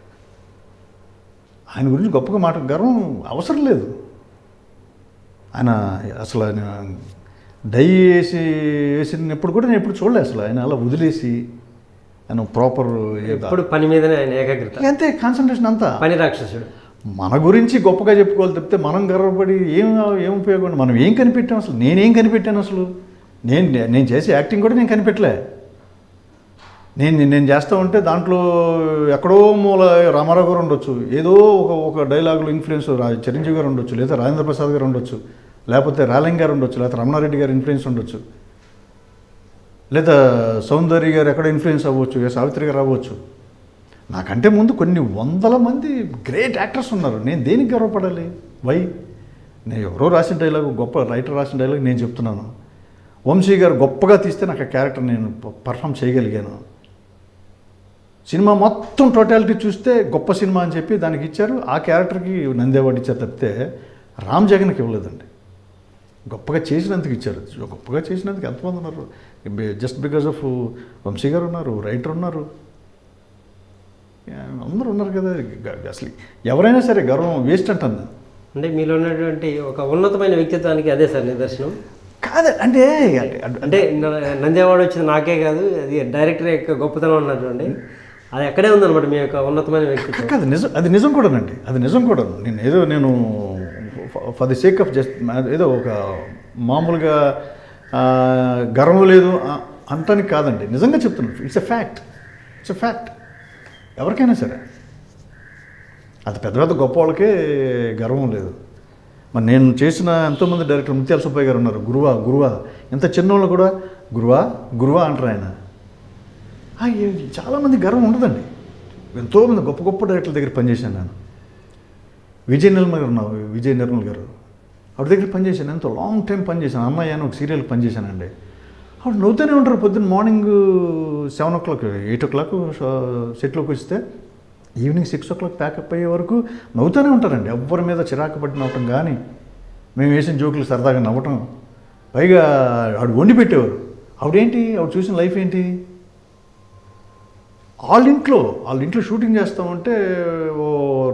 ఆయన గురించి గొప్పగా మాట గర్వం అవసరం లేదు. ఆయన అసలు ఆయన డై వేసి వేసినప్పుడు కూడా నేను ఎప్పుడు చూడలే అసలు. ఆయన అలా వదిలేసి ఆయన ప్రాపర్ ఎప్పుడు పని మీదనే ఆయన ఏకాగ్రత, అంతే కాన్సన్ట్రేషన్ అంతా. పని రాక్షసుడు. మన గురించి గొప్పగా చెప్పుకోవాలి తప్పితే మనం గర్వపడి ఏం ఏం ఉపయోగం? మనం ఏం కనిపెట్టాం అసలు? నేనేం కనిపెట్టాను అసలు? నేను నేను చేసే యాక్టింగ్ కూడా నేను కనిపెట్టలే. నేను నేను చేస్తూ ఉంటే దాంట్లో ఎక్కడో మూల రామారావు గారు ఉండొచ్చు, ఏదో ఒక ఒక డైలాగులో ఇన్ఫ్లుయెన్స్ చిరంజీవి గారు ఉండొచ్చు, లేదా రాజేంద్ర ప్రసాద్ గారు ఉండొచ్చు, లేకపోతే రాలింగ్ గారు ఉండొచ్చు, లేకపోతే రమణారెడ్డి గారు ఇన్ఫ్లుయెన్స్ ఉండొచ్చు, లేదా సౌందర్య గారు ఎక్కడ ఇన్ఫ్లుయెన్స్ అవ్వచ్చు, సావిత్రి గారు అవ్వచ్చు. నాకంటే ముందు కొన్ని వందల మంది గ్రేట్ యాక్టర్స్ ఉన్నారు. నేను దేనికి గర్వపడాలి? వై? నేను ఎవరో రాసిన డైలాగు, గొప్ప రైటర్ రాసిన డైలాగ్ నేను చెప్తున్నాను. వంశీ గారు గొప్పగా తీస్తే నాకు ఆ క్యారెక్టర్ నేను పర్ఫామ్ చేయగలిగాను. సినిమా మొత్తం టోటాలిటీ చూస్తే గొప్ప సినిమా అని చెప్పి దానికి ఇచ్చారు. ఆ క్యారెక్టర్కి నంది అవార్డు ఇచ్చారు తప్పితే రామ్ జగన్కి ఇవ్వలేదండి. గొప్పగా చేసినందుకు ఇచ్చారు. గొప్పగా చేసినందుకు ఎంతమంది ఉన్నారు? జస్ట్ బికాజ్ ఆఫ్ వంశీ గారు ఉన్నారు, రైటర్ ఉన్నారు, అందరూ ఉన్నారు కదా. అసలు ఎవరైనా సరే గర్వం వేస్ట్ అంటాను. అంటే మీలో ఉన్నటువంటి ఒక ఉన్నతమైన వ్యక్తిత్వానికి అదే సార్ నిదర్శనం కాదు. అంటే అంటే నంది అవార్డు వచ్చింది నాకే కాదు, అది డైరెక్టర్ యొక్క గొప్పతనం ఉన్నటువంటి అది ఎక్కడే ఉందన్నమాట మీ యొక్క ఉన్నతమైన వ్యక్తిత్వం. కాదు నిజం, అది నిజం కూడానండి, అది నిజం కూడా. నేను ఏదో నేను for the sake of just ఏదో ఒక మామూలుగా గర్వం లేదు అంటానికి కాదండి, నిజంగా చెప్తున్నాను. It's a fact, it's a fact. ఎవరికైనా సరే అది పెద్ద పెద్ద గొప్ప వాళ్ళకే గర్వం లేదు. మరి నేను చేసిన ఎంతోమంది డైరెక్టర్ ముత్యాల సుబ్బయ్య గారు ఉన్నారు, గురువా గురువా. ఎంత చిన్నోళ్ళు కూడా గురువా గురువా అంటారు ఆయన. చాలామంది గర్వం ఉండదండి. ఎంతోమంది గొప్ప గొప్ప డైరెక్టర్ల దగ్గర పనిచేశాను నేను. విజయ నిర్మల్ గారు ఉన్నారు, విజయ నిర్మల్ గారు ఆవిడ దగ్గర పనిచేశాను. ఎంతో లాంగ్ టైం పనిచేశాను. అమ్మాయి అని ఒక సీరియల్కి పనిచేశానండి. ఆవిడ నవ్వుతూనే ఉంటారు. పొద్దున్న morning seven o'clock eight o'clock సెట్లోకి వస్తే evening six o'clock pack up అయ్యే వరకు నవ్వుతూనే ఉంటారండి. ఎవ్వరి మీద చిరాకు పట్టి నవ్వటం కానీ, మేము వేసిన జోకులు సరదాగా నవ్వటం. పైగా ఆవిడ వండి పెట్టేవారు. ఆవిడేంటి, ఆవిడ చూసిన లైఫ్ ఏంటి, వాళ్ళ ఇంట్లో వాళ్ళ ఇంట్లో షూటింగ్ చేస్తామంటే ఓ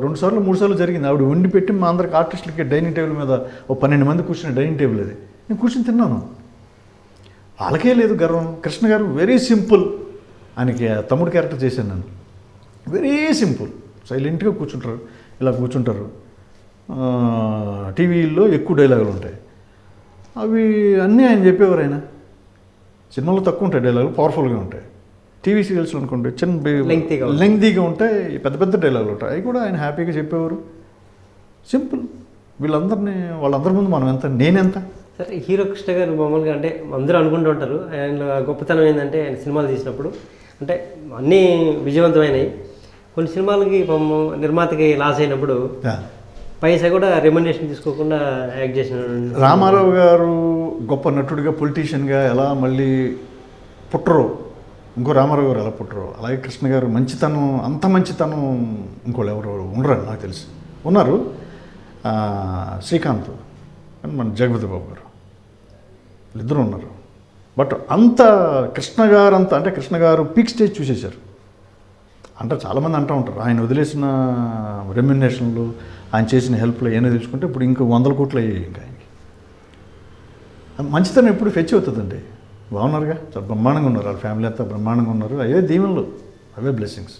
రెండు సార్లు మూడు సార్లు జరిగింది. ఆవిడ వండి పెట్టి మా అందరికి ఆర్టిస్టులకి డైనింగ్ టేబుల్ మీద ఓ పన్నెండు మంది కూర్చుని డైనింగ్ టేబుల్ అది నేను కూర్చొని తిన్నాను. వాళ్ళకే లేదు గర్వం. కృష్ణ గారు వెరీ సింపుల్. ఆయనకి తమ్ముడు క్యారెక్టర్ చేశాను నేను. వెరీ సింపుల్, సైలెంట్గా కూర్చుంటారు, ఇలా కూర్చుంటారు. టీవీల్లో ఎక్కువ డైలాగులు ఉంటాయి, అవి అన్నీ ఆయన చెప్పేవారు. ఆయన సినిమాలో తక్కువ ఉంటాయి డైలాగులు, పవర్ఫుల్గా ఉంటాయి. టీవీ సీరియల్స్లో అనుకోండి చిన్న లెంగ్తీగా ఉంటాయి, పెద్ద పెద్ద డైలాగులు ఉంటాయి, అవి కూడా ఆయన హ్యాపీగా చెప్పేవారు. సింపుల్. వీళ్ళందరినీ వాళ్ళందరి ముందు మనం ఎంత, నేనెంత. సరే, హీరో కృష్ణ గారు మామూలుగా అంటే అందరూ అనుకుంటూ ఉంటారు, ఆయన గొప్పతనం ఏంటంటే ఆయన సినిమాలు తీసినప్పుడు అంటే అన్నీ విజయవంతమైనవి, కొన్ని సినిమాలకి నిర్మాతకి లాస్ అయినప్పుడు పైసా కూడా రెమ్యునరేషన్ తీసుకోకుండా యాక్ట్ చేసిన రామారావు గారు గొప్ప నటుడిగా, పొలిటీషియన్గా ఎలా మళ్ళీ పుట్టరు, ఇంకో రామారావు గారు ఎలా పుట్టరు, అలాగే కృష్ణ గారు మంచితనం, అంత మంచితనం ఇంకోళ్ళు ఎవరు ఉండరు నాకు తెలిసి. ఉన్నారు శ్రీకాంత్ అండ్ మన జగపతి బాబు గారు, వీళ్ళిద్దరూ ఉన్నారు. బట్ అంత కృష్ణ గారు అంత అంటే కృష్ణ గారు పీక్ స్టేజ్ చూసేశారు. అంటే చాలామంది అంటూ ఉంటారు ఆయన వదిలేసిన రెమ్యునరేషన్లు, ఆయన చేసిన హెల్ప్లో ఏమైనా తెలుసుకుంటే ఇప్పుడు ఇంకో వందల కోట్లు అయ్యాయి. ఇంకా ఆయనకి మంచితనం ఎప్పుడు ఫెచ్ అవుతుందండి. బాగున్నారుగా, చాలా బ్రహ్మాండంగా ఉన్నారు, వాళ్ళ ఫ్యామిలీ అంతా బ్రహ్మాండంగా ఉన్నారు. అవే దీవెనలు, అవే బ్లెస్సింగ్స్.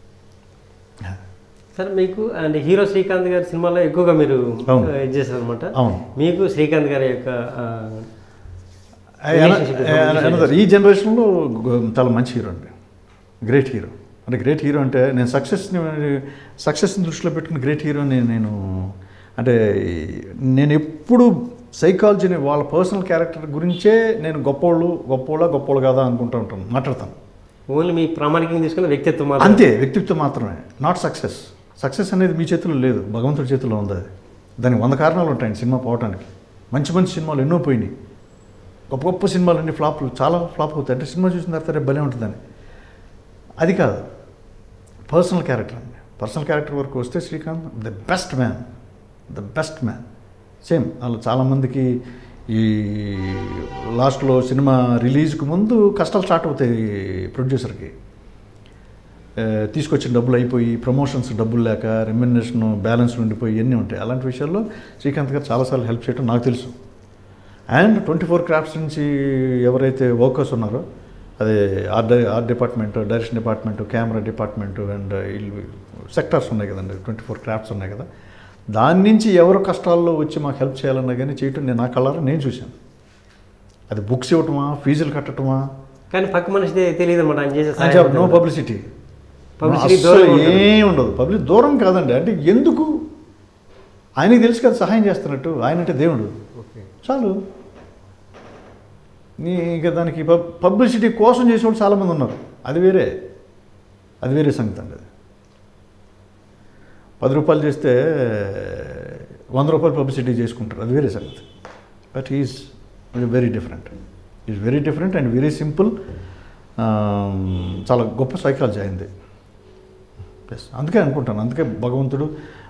సార్, మీకు అండ్ హీరో శ్రీకాంత్ గారి సినిమాలో ఎక్కువగా మీరు ఇది చేశారు అనమాట. అవును, మీకు శ్రీకాంత్ గారి యొక్క ఈ జనరేషన్లో చాలా మంచి హీరో అండి, గ్రేట్ హీరో. అంటే గ్రేట్ హీరో అంటే నేను సక్సెస్ని సక్సెస్ని దృష్టిలో పెట్టుకుని గ్రేట్ హీరోని నేను అంటే నేను ఎప్పుడు సైకాలజీని వాళ్ళ పర్సనల్ క్యారెక్టర్ గురించే నేను గొప్పోళ్ళు గొప్పోళ్ళ గొప్పోళ్ళు కాదా అనుకుంటూ ఉంటాను, మాట్లాడతాను. ఓన్లీ మీ ప్రామాణికంగా తీసుకున్న వ్యక్తిత్వం అంతే, వ్యక్తిత్వం మాత్రమే, నాట్ సక్సెస్. సక్సెస్ అనేది మీ చేతిలో లేదు, భగవంతుడి చేతిలో ఉంది. అది దానికి వంద కారణాలు ఉంటాయండి సినిమా పోవటానికి. మంచి మంచి సినిమాలు ఎన్నో పోయినాయి, గొప్ప గొప్ప సినిమాలు అన్ని ఫ్లాప్లు, చాలా ఫ్లాప్ అవుతాయి. అంటే సినిమా చూసిన తర్వాత రేపు భలే ఉంటుందని. అది కాదు, పర్సనల్ క్యారెక్టర్ అండి. పర్సనల్ క్యారెక్టర్ వరకు వస్తే Srikanth the best man, the best man. Same వాళ్ళు చాలామందికి ఈ లాస్ట్లో సినిమా రిలీజ్కి ముందు కష్టాలు స్టార్ట్ అవుతాయి ప్రొడ్యూసర్కి. తీసుకొచ్చిన డబ్బులు అయిపోయి, ప్రమోషన్స్ డబ్బులు లేక, రెమ్యునరేషన్ బ్యాలెన్స్ ఉండిపోయి ఇవన్నీ ఉంటాయి. అలాంటి విషయాల్లో శ్రీకాంత్ గారు చాలాసార్లు హెల్ప్ చేయడం నాకు తెలుసు. అండ్ ట్వంటీ ఫోర్ క్రాఫ్ట్స్ నుంచి ఎవరైతే వర్కర్స్ ఉన్నారో, అదే art art department, direction department, camera department and వీళ్ళు సెక్టార్స్ ఉన్నాయి కదండి, ట్వంటీ ఫోర్ క్రాఫ్ట్స్ ఉన్నాయి కదా, దాని నుంచి ఎవరు కష్టాల్లో వచ్చి మాకు హెల్ప్ చేయాలన్నా కానీ చేయటం నేను నా కళ్ళారా నేను చూశాను. అది బుక్స్ ఇవ్వటమా, ఫీజులు కట్టటమా, కానీ పక్క మనిషి తెలియదు అన్నమాట ఆయన చేసే. నో పబ్లిసిటీ, పబ్లిసిటీ ఏం ఉండదు. పబ్లిక్ దూరం కాదండి, అంటే ఎందుకు ఆయనకి తెలుసు కదా సహాయం చేస్తున్నట్టు, ఆయన అంటే దేవుడు చాలు. నీ ఇంకా దానికి పబ్ పబ్లిసిటీ కోసం చేసేవాళ్ళు చాలామంది ఉన్నారు, అది వేరే, అది వేరే సంగతి అండి. అది పది రూపాయలు చేస్తే వంద రూపాయలు పబ్లిసిటీ చేసుకుంటారు, అది వేరే సంగతి. But is very different, is very different and very simple. చాలా గొప్ప సైకాలజీ అయింది. ప్లస్ అందుకే అనుకుంటాను, అందుకే భగవంతుడు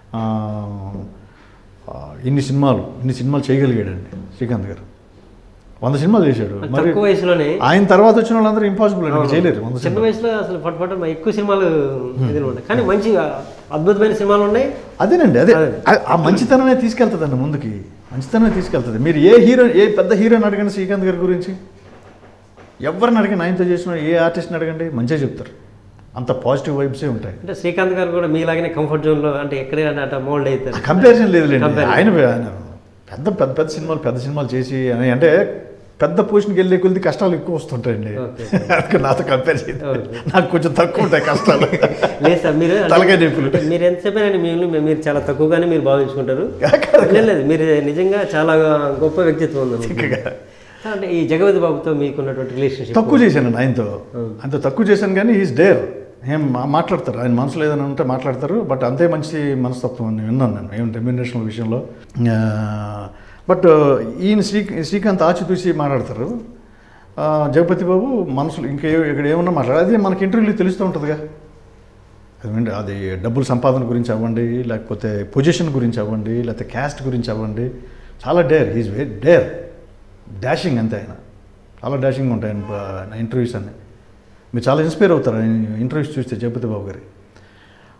ఇన్ని సినిమాలు ఇన్ని సినిమాలు చేయగలిగాడండి శ్రీకాంత్ గారు. వంద సినిమాలు చేశాడు. మరి వయసులోనే ఆయన తర్వాత వచ్చిన వాళ్ళందరూ ఇంపాసిబుల్ అండి, చేయలేరు. చిన్న వయసులో అసలు పట్ పట్ ఎక్కువ సినిమాలు ఉన్నాయి, కానీ మంచి అద్భుతమైన సినిమాలు ఉన్నాయి. అదేనండి, అదే ఆ మంచితనమే తీసుకెళ్తుందండి ముందుకి, మంచితనమే తీసుకెళ్తుంది. మీరు ఏ హీరో, ఏ పెద్ద హీరోని అడగండి శ్రీకాంత్ గారి గురించి, ఎవరిని అడగండి, ఆయనతో చేసిన ఏ ఆర్టిస్ట్ని అడగండి, మంచిగా చెప్తారు. అంత పాజిటివ్ వైబ్సే ఉంటాయి. అంటే శ్రీకాంత్ గారు కూడా మీలాగనే కంఫర్ట్ జోన్లో అంటే ఎక్కడైనా అట్లా మోల్డ్ అవుతారు. కంపారిజన్ లేదులేండి. ఆయన ఆయన పెద్ద పెద్ద పెద్ద సినిమాలు పెద్ద సినిమాలు చేసి అని అంటే పెద్ద పొజిషన్కి వెళ్ళే కొద్ది కష్టాలు ఎక్కువ వస్తుంటాయండి. అందుకే నాతో కంపేర్ చేయాలి, నాకు కొంచెం తక్కువ ఉంటాయి కష్టాలు. లేదు సార్, మీరు తలకాయ నొప్పులు. మీరు ఎంత చెప్పారండి, మీరు మీరు చాలా తక్కువగానే మీరు భావించుకుంటారు. లేదు, మీరు నిజంగా చాలా గొప్ప వ్యక్తిత్వం ఉంది. అంటే ఈ జగపతి బాబుతో మీకున్నటువంటి రిలేషన్షిప్ తక్కువ చేశాను ఆయనతో, అంత తక్కువ చేశాను, కానీ ఈజ్ డేర్. ఏం మాట్లాడతారు, ఆయన మనసులో ఏదైనా ఉంటే మాట్లాడతారు. బట్ అంతే మంచి మనస్తత్వం అని విన్నాను నేను, ఏం రెమ్యునరేషన్ విషయంలో. బట్ ఈయన శ్రీ శ్రీకాంత్ ఆచితూసి మాట్లాడతారు. జగపతి బాబు మనసులో ఇంకా ఇక్కడ ఏమన్నా మాట్లాడారు, అది మనకి ఇంటర్వ్యూలో తెలుస్తూ ఉంటుందిగా. అది అది డబ్బుల సంపాదన గురించి అవ్వండి, లేకపోతే పొజిషన్ గురించి అవ్వండి, లేకపోతే క్యాస్ట్ గురించి అవ్వండి, చాలా dare. Is very dare, dashing అంతే. ఆయన చాలా డాషింగ్ ఉంటాయి ఆయన ఇంటర్వ్యూస్ అన్నీ. మీరు చాలా ఇన్స్పైర్ అవుతారు ఆయన ఇంటర్వ్యూస్ చూస్తే జగపతి బాబు గారి.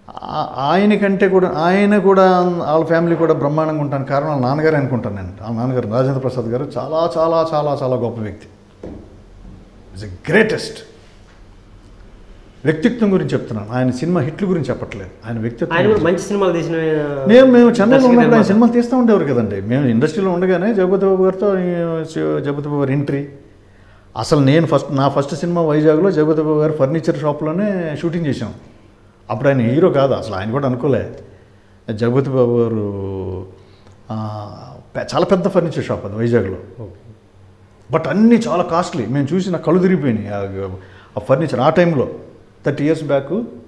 ఆయనకంటే కూడా ఆయన కూడా వాళ్ళ ఫ్యామిలీ కూడా బ్రహ్మాండంగా ఉంటాను కారణం వాళ్ళ నాన్నగారు అనుకుంటాను నేను. వాళ్ళ నాన్నగారు రాజేంద్ర ప్రసాద్ గారు చాలా చాలా చాలా చాలా గొప్ప వ్యక్తి. It's a greatest. వ్యక్తిత్వం గురించి చెప్తున్నాను, ఆయన సినిమా హిట్ల గురించి చెప్పట్లేదు, ఆయన వ్యక్తిత్వం. మంచి సినిమాలు తీసిన మేము మేము చెన్నైలో ఉన్నప్పుడు ఆయన సినిమాలు తీస్తూ ఉండేవారు కదండి. మేము ఇండస్ట్రీలో ఉండగానే జగపతి బాబు గారితో జగపతి బాబు గారి ఎంట్రీ. అసలు నేను ఫస్ట్ నా ఫస్ట్ సినిమా వైజాగ్లో జగపతి బాబు గారు ఫర్నిచర్ షాప్లోనే షూటింగ్ చేసాం. అప్పుడు ఆయన హీరో కాదు అసలు, ఆయన కూడా అనుకోలే. జగపతి బాబు గారు చాలా పెద్ద ఫర్నిచర్ షాప్ అది వైజాగ్లో, బట్ అన్నీ చాలా కాస్ట్లీ. మేము చూసి నా కళ్ళు తిరిగిపోయినాయి ఆ ఫర్నిచర్. ఆ టైంలో థర్టీ ఇయర్స్ బ్యాక్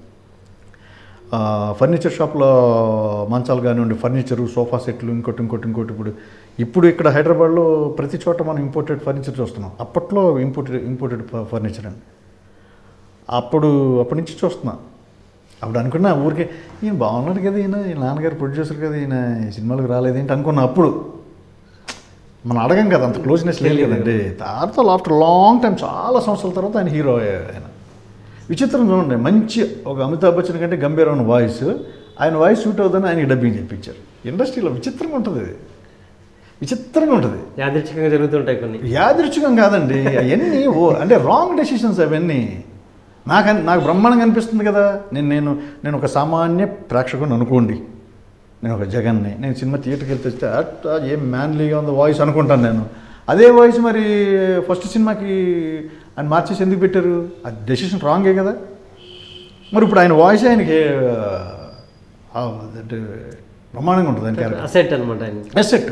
ఫర్నిచర్ షాప్లో మంచాలు కానివ్వండి, ఫర్నిచరు, సోఫా సెట్లు, ఇంకోటి ఇంకోటి ఇంకోటి ఇప్పుడు ఇప్పుడు ఇక్కడ హైదరాబాద్లో ప్రతి చోట మనం ఇంపోర్టెడ్ ఫర్నిచర్ చూస్తున్నాం. అప్పట్లో ఇంపోర్టెడ్ ఇంపోర్టెడ్ ఫర్నిచర్ అండి. అప్పుడు అప్పటి నుంచి చూస్తున్నా. అప్పుడు అనుకున్నా ఊరికే ఈయన బాగున్నాడు కదా, ఈయన ఈయన నాన్నగారు ప్రొడ్యూసర్ కదా, ఈయన ఈ సినిమాలకు రాలేదేంటి అనుకున్నా. అప్పుడు మనం అడగం కదా, అంత క్లోజ్నెస్ లేదు కదండి. తర్వాత ఆఫ్టర్ లాంగ్ టైం చాలా సంవత్సరాల తర్వాత ఆయన హీరో ఆయన. విచిత్రం చూడండి, మంచి ఒక అమితాబ్ బచ్చన్ కంటే గంభీరమైన వాయిస్, ఆయన వాయిస్ సూట్ అవుతుందని ఆయనకి డబ్బింగ్ చెప్పించారు. ఇండస్ట్రీలో విచిత్రంగా ఉంటుంది, విచిత్రంగా ఉంటుంది. యాదృచ్ఛికంగా జరుగుతుంటాయి కొన్ని. యాదృచ్ఛికం కాదండి అవన్నీ, ఓ అంటే రాంగ్ డెసిషన్స్ అవన్నీ. నాకు నాకు బ్రహ్మాండంగా అనిపిస్తుంది కదా. నేను నేను నేను ఒక సామాన్య ప్రేక్షకుని అనుకోండి, నేను ఒక జగన్ని, నేను సినిమా థియేటర్కి వెళ్తే వస్తే అట్ ఏం మ్యాన్లీగా ఉందో వాయిస్ అనుకుంటాను నేను. అదే వాయిస్ మరి ఫస్ట్ సినిమాకి ఆయన మార్చేసి ఎందుకు పెట్టారు? అది డెసిషన్ రాంగే కదా. మరి ఇప్పుడు ఆయన వాయిస్ ఆయనకి అంటే బ్రహ్మాండంగా ఉంటుంది ఆయన క్యారెక్టర్, అసెట్ అనమాట, అసెట్.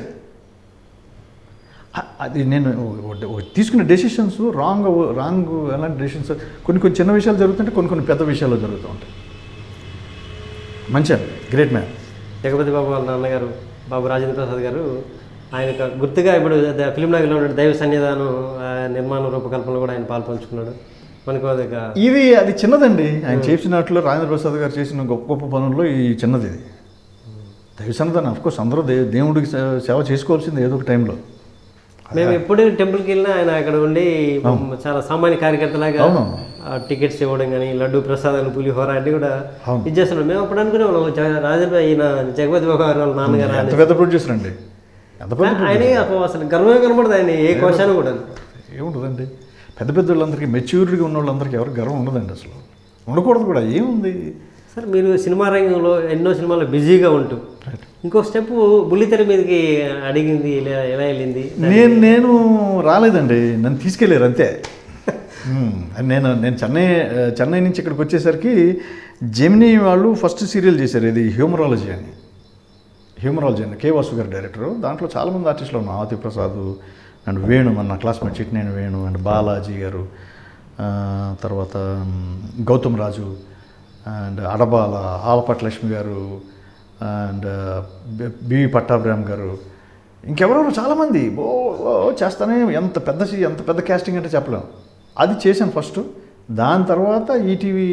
అది నేను తీసుకునే డెసిషన్స్ రాంగ్ రాంగ్ ఎలాంటి డెసిషన్స్, కొన్ని కొన్ని చిన్న విషయాలు జరుగుతుంటే కొన్ని కొన్ని పెద్ద విషయాలు జరుగుతూ ఉంటాయి. మంచిగా గ్రేట్ మ్యాన్. జగపతి బాబు వాళ్ళ నాన్నగారు బాబు రాజేంద్ర ప్రసాద్ గారు ఆయనకు గుర్తుగా ఇప్పుడు ఫిలిం నగర్లో ఉన్న దైవ సన్నిధానం నిర్మాణ రూపకల్పనలో కూడా ఆయన పాల్పంచుకున్నాడు. మనకు అది ఇది అది చిన్నదండి. ఆయన చేసినట్లు రాజేంద్ర ప్రసాద్ గారు చేసిన గొప్ప గొప్ప పనుల్లో ఈ చిన్నది ఇది దైవ సన్నిధానం. అఫ్కోర్స్ అందరూ దే దేవుడికి సేవ చేసుకోవాల్సింది ఏదో ఒక టైంలో. మేము ఎప్పుడు టెంపుల్కి వెళ్ళినా ఆయన అక్కడ ఉండి చాలా సామాన్య కార్యకర్తలాగా టికెట్స్ ఇవ్వడం కానీ, లడ్డు ప్రసాదాలు, పులిహోర అన్నీ కూడా ఇది చేస్తున్నాం. మేము అప్పుడు అనుకునే వాళ్ళం రాజేంద్ర ఈయన జగపతి బాబు గారు వాళ్ళ నాన్నగారు ఎంత పెద్ద ప్రొడ్యూసర్ అండి. ఆయన అసలు గర్వమే కనబడదు ఆయన ఏ కోశాను కూడా. ఏముంటుందండి, పెద్ద పెద్ద వాళ్ళందరికీ మెచ్యూరిటీగా ఉన్న వాళ్ళందరికీ ఎవరికి గర్వం ఉండదండి, అసలు ఉండకూడదు కూడా. ఏముంది సార్, మీరు సినిమా రంగంలో ఎన్నో సినిమాల్లో బిజీగా ఉంటూ ఇంకో స్టెప్ బుల్లితెర మీదకి అడిగింది ఎలా వెళ్ళింది? నేను నేను రాలేదండి, నన్ను తీసుకెళ్ళారు అంతే. నేను నేను చెన్నై చెన్నై నుంచి ఇక్కడికి వచ్చేసరికి జెమినీ వాళ్ళు ఫస్ట్ సీరియల్ చేశారు, ఇది హ్యూమరాలజీ అని. హ్యూమరాలజీ అండి, కే వాసు గారు డైరెక్టరు. దాంట్లో చాలామంది ఆర్టిస్టులు ఉన్నారు, ఆతి ప్రసాద్ అండ్ వేణు, మన క్లాస్మేట్ చిట్నేని వేణు అండ్ బాలాజీ గారు, తర్వాత Gautam Raju and Adabala, Alapati Lakshmi garu and BV Pattabhiram గారు, ఇంకెవరెవరు చాలామంది ఓ చేస్తానే. ఎంత పెద్ద ఎంత పెద్ద క్యాస్టింగ్ అంటే చెప్పలేము. అది చేశాను ఫస్ట్. దాని తర్వాత ఈటీవీ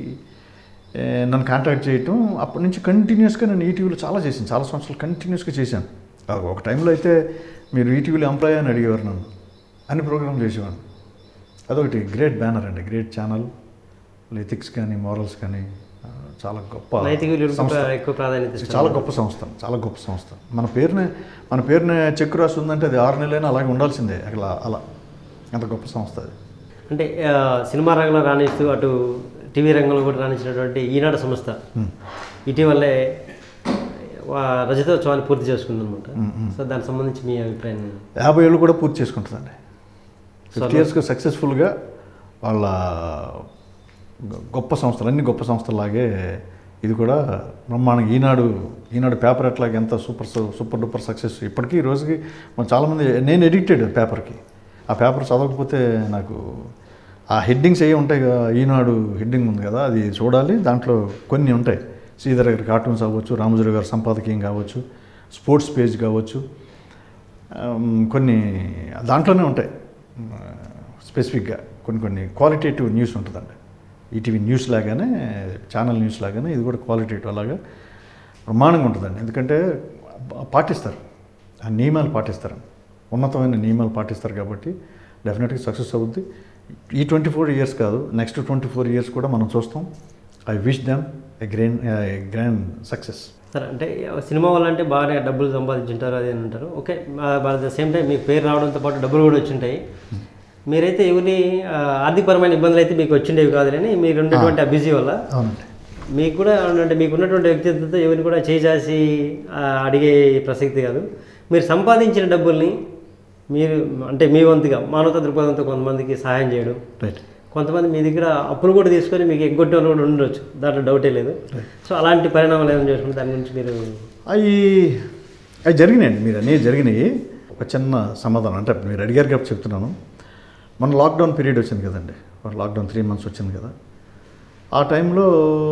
నన్ను కాంటాక్ట్ చేయటం, అప్పటి నుంచి కంటిన్యూస్గా నేను ఈటీవీలో చాలా చేశాను, చాలా సంవత్సరాలు కంటిన్యూస్గా చేశాను. ఒక టైంలో అయితే మీరు ఈటీవీలో ఎంప్లాయ్ అని అడిగేవారు నన్ను, అన్ని ప్రోగ్రాంలు చేసేవాడిని. అదొకటి గ్రేట్ బ్యానర్ అండి, గ్రేట్ ఛానల్. ఎథిక్స్ కానీ మోరల్స్ కానీ చాలా గొప్ప ఎక్కువ ప్రాధాన్యత, చాలా గొప్ప సంస్థ, చాలా గొప్ప సంస్థ. మన పేరునే మన పేరునే చెక్కు రాసి ఉందంటే అది ఆరు నెలలైనా అలాగే ఉండాల్సిందే. అలా అలా అంత గొప్ప సంస్థ అది. అంటే సినిమా రంగంలో రాణిస్తూ అటు టీవీ రంగంలో కూడా రాణించినటువంటి ఈనాడు సంస్థ ఇటీవలే రజతోత్సవాన్ని పూర్తి చేసుకుందనమాట. సో దానికి సంబంధించి మీ అభిప్రాయం? యాభై ఏళ్ళు కూడా పూర్తి చేసుకుంటుందండి. ఫిఫ్టీ ఇయర్స్కి సక్సెస్ఫుల్గా వాళ్ళ గొప్ప సంస్థలు, అన్ని గొప్ప సంస్థలాగే ఇది కూడా బ్రహ్మాండంగా. ఈనాడు ఈనాడు పేపర్ ఎట్లాగే ఎంత సూపర్ సూపర్ డూపర్ సక్సెస్. ఇప్పటికీ ఈ రోజుకి మనం చాలామంది, నేను ఎడిక్టెడ్ పేపర్కి. ఆ పేపర్ చదవకపోతే నాకు ఆ హెడ్డింగ్స్ ఏ ఉంటాయి కదా, ఈనాడు హెడ్డింగ్ ఉంది కదా, అది చూడాలి. దాంట్లో కొన్ని ఉంటాయి, శ్రీధర్ గారి కార్టూన్స్ అవ్వచ్చు, రామజురి గారి సంపాదకీయం కావచ్చు, స్పోర్ట్స్ పేజ్ కావచ్చు, కొన్ని దాంట్లోనే ఉంటాయి స్పెసిఫిక్గా. కొన్ని కొన్ని క్వాలిటేటివ్ న్యూస్ ఉంటుందండి. ఈటీవీ న్యూస్ లాగానే, ఛానల్ న్యూస్ లాగానే ఇది కూడా క్వాలిటేటివ్ అలాగా బ్రహ్మాండంగా ఉంటుందండి. ఎందుకంటే పాటిస్తారు, ఆ నియమాలు పాటిస్తారు, ఉన్నతమైన నియమాలు పాటిస్తారు కాబట్టి డెఫినెట్గా సక్సెస్ అవుద్ది. ఈ ట్వంటీ ఫోర్ ఇయర్స్ కాదు, నెక్స్ట్ ట్వంటీ ఫోర్ ఇయర్స్ కూడా మనం చూస్తాం. I wish them a grand grand success. సరే, అంటే సినిమా వాళ్ళంటే బాగానే డబ్బులు సంపాదించుంటారు అది అని అంటారు. Okay, at the same time మీకు పేరు రావడంతో పాటు డబ్బులు కూడా వచ్చింటాయి. మీరైతే ఎవరి ఆర్థికపరమైన ఇబ్బందులు అయితే మీకు వచ్చిండేవి కాదు కానీ మీరు ఉన్నటువంటి ఆ బిజీ వల్ల మీకు కూడా అంటే మీకు ఉన్నటువంటి వ్యక్తిత్వంతో ఎవరిని కూడా చేసి అడిగే ప్రసక్తి కాదు. మీరు సంపాదించిన డబ్బుల్ని మీరు అంటే మీ వంతుగా మానవతా దృక్పథంతో కొంతమందికి సహాయం చేయడం, కొంతమంది మీ దగ్గర అప్పులు కూడా తీసుకొని మీకు ఎగ్గొట్టే వాళ్ళు కూడా ఉండొచ్చు, దాంట్లో డౌటే లేదు. సో అలాంటి పరిణామాలు ఏమైనా చేసుకుంటే దాని గురించి మీరు అవి అవి జరిగినాయండి. మీరు అనేవి జరిగినాయి. ఒక చిన్న సమాధానం అంటే మీరు అడిగారు కాబట్టి చెప్తున్నాను. మన లాక్డౌన్ పీరియడ్ వచ్చింది కదండి, లాక్డౌన్ త్రీ మంత్స్ వచ్చింది కదా, ఆ టైంలో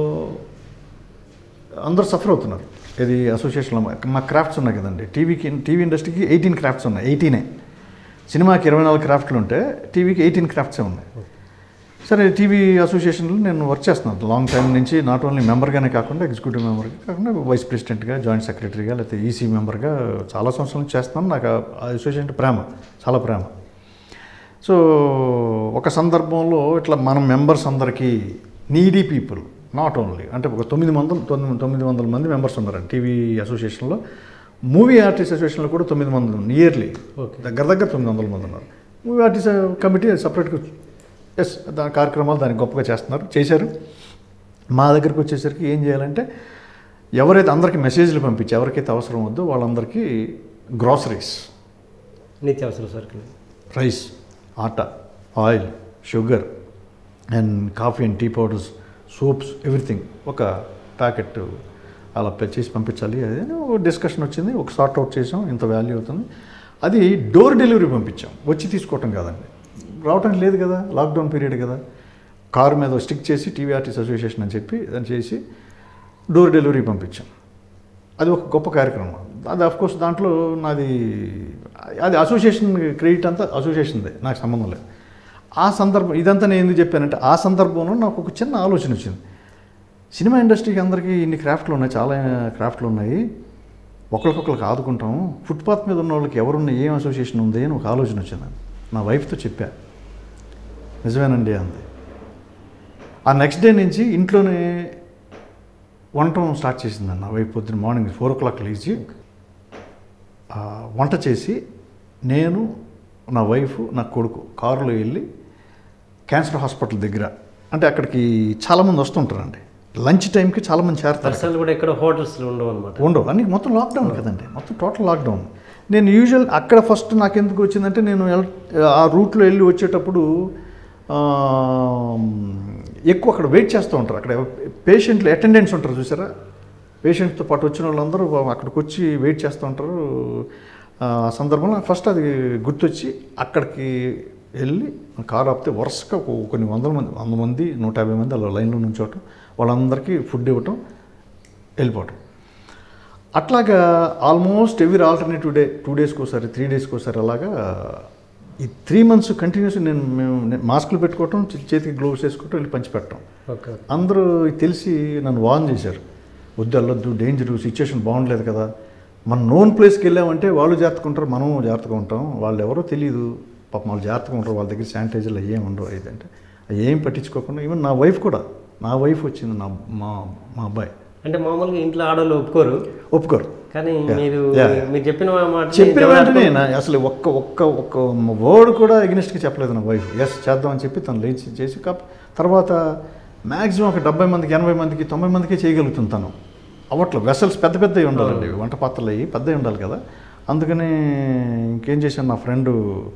అందరూ సఫర్ అవుతున్నారు. ఇది అసోసియేషన్లో మా క్రాఫ్ట్స్ ఉన్నాయి కదండి, టీవీకి టీవీ ఇండస్ట్రీకి ఎయిటీన్ క్రాఫ్ట్స్ ఉన్నాయి. ఎయిటీనే సినిమాకి ఇరవై నాలుగు క్రాఫ్ట్లు ఉంటే టీవీకి ఎయిటీన్ క్రాఫ్ట్సే ఉన్నాయి. సరే, టీవీ అసోసియేషన్లో నేను వర్క్ చేస్తున్నాను లాంగ్ టైం నుంచి. నాట్ ఓన్లీ మెంబర్గానే కాకుండా ఎగ్జిక్యూటివ్ మెంబర్గా కాకుండా వైస్ ప్రెసిడెంట్గా, జాయింట్ సెక్రటరీగా, లేకపోతే ఈసీ మెంబర్గా చాలా సంవత్సరాల నుంచి చేస్తున్నాను. నాకు ఆ అసోసియేషన్ ప్రేమ, చాలా ప్రేమ. సో ఒక సందర్భంలో ఇట్లా మనం మెంబర్స్ అందరికీ నీడీ పీపుల్, నాట్ ఓన్లీ అంటే ఒక తొమ్మిది వందలు తొమ్మిది తొమ్మిది వందల మంది మెంబర్స్ ఉన్నారండి టీవీ అసోసియేషన్లో. మూవీ ఆర్టిస్ట్ అసోసియేషన్లో కూడా తొమ్మిది మంది నియర్లీ దగ్గర దగ్గర తొమ్మిది వందల మంది ఉన్నారు. మూవీ ఆర్టిస్ట్ కమిటీ సపరేట్గా ఎస్ దాని కార్యక్రమాలు దానికి గొప్పగా చేస్తున్నారు, చేశారు. మా దగ్గరికి వచ్చేసరికి ఏం చేయాలంటే ఎవరైతే అందరికీ మెసేజ్లు పంపించి ఎవరికైతే అవసరం వద్దో వాళ్ళందరికీ గ్రాసరీస్, నిత్యావసర సరుకులు, rice, atta, oil, sugar and coffee and tea powders, soaps, everything ఒక ప్యాకెట్ అలా చేసి పంపించాలి. అదే డిస్కషన్ వచ్చింది, ఒక సార్ట్ అవుట్ చేసాం, ఇంత వాల్యూ అవుతుంది. అది డోర్ డెలివరీ పంపించాం, వచ్చి తీసుకోవటం కాదండి, రావటం లేదు కదా, లాక్డౌన్ పీరియడ్ కదా. కారు మీద స్టిక్ చేసి టీవీ ఆర్టిస్ట్ అసోసియేషన్ అని చెప్పి దాన్ని చేసి డోర్ డెలివరీ పంపించాం. అది ఒక గొప్ప కార్యక్రమం. అది అఫ్కోర్స్ దాంట్లో నాది అది అసోసియేషన్ క్రెడిట్ అంతా అసోసియేషన్దే, నాకు సంబంధం లేదు. ఆ సందర్భం ఇదంతా నేను ఎందుకు చెప్పానంటే ఆ సందర్భంలో నాకు ఒక చిన్న ఆలోచన వచ్చింది. సినిమా ఇండస్ట్రీకి అందరికీ ఇన్ని క్రాఫ్ట్లు ఉన్నాయి, చాలా క్రాఫ్ట్లు ఉన్నాయి, ఒకరికొకరికి ఆదుకుంటాం, ఫుట్పాత్ మీద ఉన్న వాళ్ళకి ఎవరున్న ఏం అసోసియేషన్ ఉంది అని ఒక ఆలోచన వచ్చింది. నా వైఫ్తో చెప్పా, నిజమేనండి అంది. ఆ నెక్స్ట్ డే నుంచి ఇంట్లోనే వంట స్టార్ట్ చేసిందండి నా వైఫ్. పొద్దున్న మార్నింగ్ ఫోర్ ఓ క్లాక్ లేచి వంట చేసి నేను, నా వైఫ్, నా కొడుకు కారులో వెళ్ళి క్యాన్సర్ హాస్పిటల్ దగ్గర, అంటే అక్కడికి చాలామంది వస్తుంటారండి లంచ్ టైంకి, చాలామంది చేరతారు కూడా. ఇక్కడ హోటల్స్లో ఉండవు అనమాట, ఉండవు అన్ని, మొత్తం లాక్డౌన్ కదండి, మొత్తం టోటల్ లాక్డౌన్. నేను యూజువల్ అక్కడ ఫస్ట్ నాకు ఎందుకు వచ్చిందంటే నేను ఆ రూట్లో వెళ్ళి వచ్చేటప్పుడు ఎక్కువ అక్కడ వెయిట్ చేస్తూ ఉంటారు. అక్కడ పేషెంట్లు అటెండెంట్స్ ఉంటారు చూసారా, పేషెంట్తో పాటు వచ్చిన వాళ్ళందరూ అక్కడికి వచ్చి వెయిట్ చేస్తూ ఉంటారు. ఆ సందర్భంలో ఫస్ట్ అది గుర్తొచ్చి అక్కడికి వెళ్ళి కారు ఆపితే వరుసగా కొన్ని వందల మంది వంద మంది నూట యాభై మంది అలా లైన్లో నుంచోవటం, వాళ్ళందరికీ ఫుడ్ ఇవ్వటం, వెళ్ళిపోవటం. అట్లాగా almost every alternative day, two డేస్కి ఒకసారి, త్రీ డేస్కి ఒకసారి అలాగా ఈ త్రీ మంత్స్ కంటిన్యూస్ నేను మేము మాస్కులు పెట్టుకోవటం, చేతికి గ్లోవ్స్ వేసుకోవటం, వెళ్ళి పంచిపెట్టడం. అందరూ తెలిసి నన్ను వార్న్ చేశారు, వద్దు వెళ్ళొద్దు, డేంజరు, సిచ్యువేషన్ బాగుండలేదు కదా. మనం నోన్ ప్లేస్కి వెళ్ళామంటే వాళ్ళు జాగ్రత్తగా ఉంటారు, మనం జాగ్రత్తగా ఉంటాం. వాళ్ళు ఎవరో తెలియదు, పాపం వాళ్ళు జాగ్రత్తగా ఉంటారు, వాళ్ళ దగ్గర శానిటైజర్లు ఏమి ఉండవు. ఏదంటే అవి ఏం పట్టించుకోకుండా, ఈవెన్ నా వైఫ్ కూడా, నా వైఫ్ వచ్చింది, నా మా మా అబ్బాయి. అంటే మామూలుగా ఇంట్లో ఆడవాళ్ళు ఒప్పుకోరు ఒప్పుకోరు కానీ మీరు మీరు చెప్పిన మాట చెప్పిన వెంటనే అసలు ఒక్క ఒక్క ఒక్క వర్డ్ కూడా ఎగ్నెస్ట్గా చెప్పలేదు నా వైఫ్. ఎస్ చేద్దామని చెప్పి తను లేచి చేసి కప్ తర్వాత మ్యాక్సిమం ఒక డెబ్బై మందికి, ఎనభై మందికి, తొంభై మందికి చేయగలుగుతుంది తను. అవట్లో వెసల్స్ పెద్ద పెద్దవి ఉండాలండి, వంట పాత్రలు అయ్యి పెద్దవి ఉండాలి కదా. అందుకని ఇంకేం చేశాను, నా ఫ్రెండు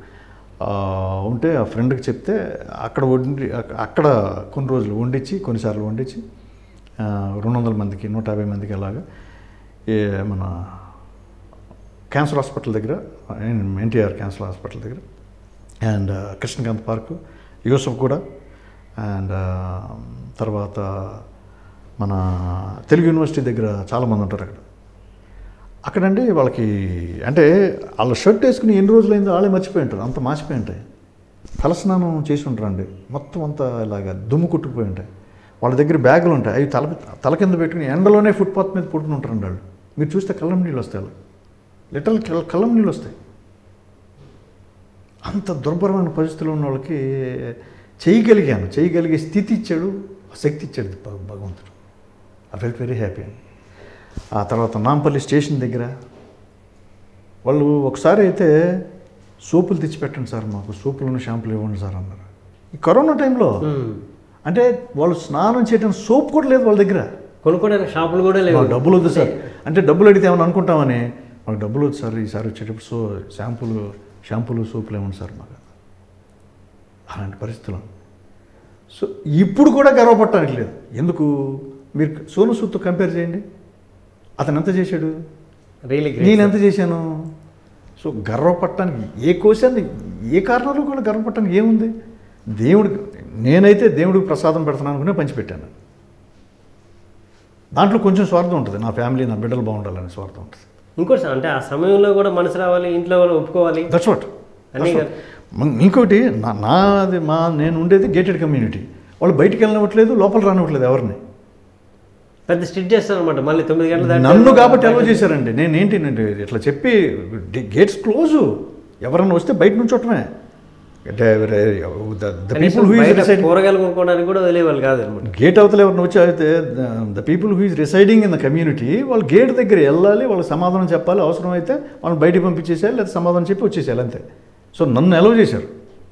ఉంటే ఆ ఫ్రెండ్కి చెప్తే అక్కడ వండి అక్కడ కొన్ని రోజులు వండించి, కొన్నిసార్లు వండించి రెండు వందల మందికి, నూట యాభై మందికి అలాగా ఏ మన క్యాన్సర్ హాస్పిటల్ దగ్గర, ఎన్టీఆర్ క్యాన్సర్ హాస్పిటల్ దగ్గర అండ్ కృష్ణకాంత్ పార్కు, యూసఫ్ కూడా, అండ్ తర్వాత మన తెలుగు యూనివర్సిటీ దగ్గర చాలామంది ఉంటారు అక్కడ. అక్కడండి వాళ్ళకి అంటే వాళ్ళ షర్ట్ వేసుకుని ఎన్ని రోజులైందో వాళ్ళే మర్చిపోయి ఉంటారు, అంత మాసిపోయి ఉంటాయి. తలస్నానం చేసి ఉంటారండి, మొత్తం అంతా ఇలాగ దుమ్ము కుట్టుకుపోయి ఉంటాయి. వాళ్ళ దగ్గర బ్యాగులు ఉంటాయి, అవి తల తల కింద పెట్టుకుని ఎండలోనే ఫుట్పాత్ మీద పుట్టుకుని ఉంటారండి వాళ్ళు. మీరు చూస్తే కళ్ళం నీళ్ళు వస్తాయి, వాళ్ళు లిటరల్ కళ్ళం నీళ్ళు వస్తాయి. అంత దుర్భరమైన పరిస్థితుల్లో ఉన్న వాళ్ళకి చేయగలిగాను, చేయగలిగే స్థితి ఇచ్చాడు శక్తి ఇచ్చాడు భగ- భగవంతుడు. I felt very happy. ఆ తర్వాత నాంపల్లి స్టేషన్ దగ్గర వాళ్ళు ఒకసారి అయితే సోపులు తెచ్చిపెట్టండి సార్, మాకు సోపులను షాంపులు ఇవ్వండి సార్ అన్నారు. ఈ కరోనా టైంలో అంటే వాళ్ళు స్నానం చేయడం సోప్ కూడా లేదు వాళ్ళ దగ్గర, కొనుక్కోవడానికి షాపులు కూడా లేవు. డబ్బులు వద్దు సార్ అంటే, డబ్బులు అడిగితే ఏమని అనుకుంటామని, మాకు డబ్బులు వద్దు సార్, ఈసారి వచ్చేటప్పుడు సో షాంపూలు షాంపూలు సోపులు ఏమన్నా సార్ మాకు, అలాంటి పరిస్థితులు. సో ఇప్పుడు కూడా గర్వపడటానికి లేదు. ఎందుకు? మీరు సోను సూద్తో కంపేర్ చేయండి, అతను ఎంత చేశాడు, రియలీ నేను ఎంత చేశాను. సో గర్వపడటానికి ఏ క్వశ్చన్, ఏ కారణంలో కూడా గర్వపడటానికి ఏముంది? దేవుడికి నేనైతే దేవుడికి ప్రసాదం పెడుతున్నాను అనుకునే పంచిపెట్టాను. దాంట్లో కొంచెం స్వార్థం ఉంటుంది, నా ఫ్యామిలీ నా బిడ్డలు బాగుండాలనే స్వార్థం ఉంటుంది. ఇంకోటి అంటే ఆ సమయంలో కూడా మనసు రావాలి, ఇంట్లో వాళ్ళు ఒప్పుకోవాలి. That's what. అన్నీ ఇంకోటి నా నాది మా నేను ఉండేది గేటెడ్ కమ్యూనిటీ, వాళ్ళు బయటికి వెళ్ళనివ్వట్లేదు, లోపల రానివ్వట్లేదు ఎవరిని. పెద్ద స్ట్రిక్ట్ చేస్తారు అనమాట. మళ్ళీ తొమ్మిది గంటల దాకా నన్ను కాబట్టి అలవ చేశారండి. నేను ఏంటి నేను ఇట్లా చెప్పి గేట్స్ క్లోజు, ఎవరన్నా వస్తే బయట నుంచి చూడటమే. కూరగాయలు కొనుక్కోవడానికి కూడా వదిలేవాళ్ళు కాదు అనమాట. గేట్ అవతల ఎవరిని వచ్చి అయితే the people who is residing in the community, వాళ్ళు గేట్ దగ్గర వెళ్ళాలి, వాళ్ళకి సమాధానం చెప్పాలి, అవసరమైతే వాళ్ళని బయటికి పంపించేసేయాలి, లేదా సమాధానం చెప్పి వచ్చేసేయాలి అంతే. సో నన్ను అలవ్ చేశారు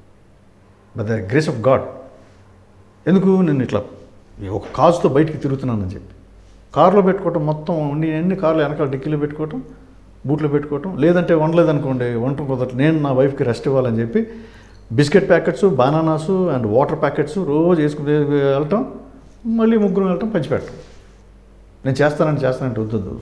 by the grace of God. ఎందుకు? నేను ఇట్లా ఒక కాజుతో బయటికి తిరుగుతున్నానని చెప్పి కారులో పెట్టుకోవటం, మొత్తం ఉండి అన్ని కార్లు వెనకాల డిక్కీలో పెట్టుకోవటం, బూట్లో పెట్టుకోవటం, లేదంటే వండలేదనుకోండి, వంట కుదరదు, నేను నా వైఫ్కి రెస్ట్ ఇవ్వాలని చెప్పి biscuit packets, bananas and water packets రోజు వేసుకుని వెళ్ళటం, మళ్ళీ ముగ్గురు వెళ్ళటం, పంచిపెట్టడం. నేను చేస్తానంటే చేస్తానంటే వద్దు.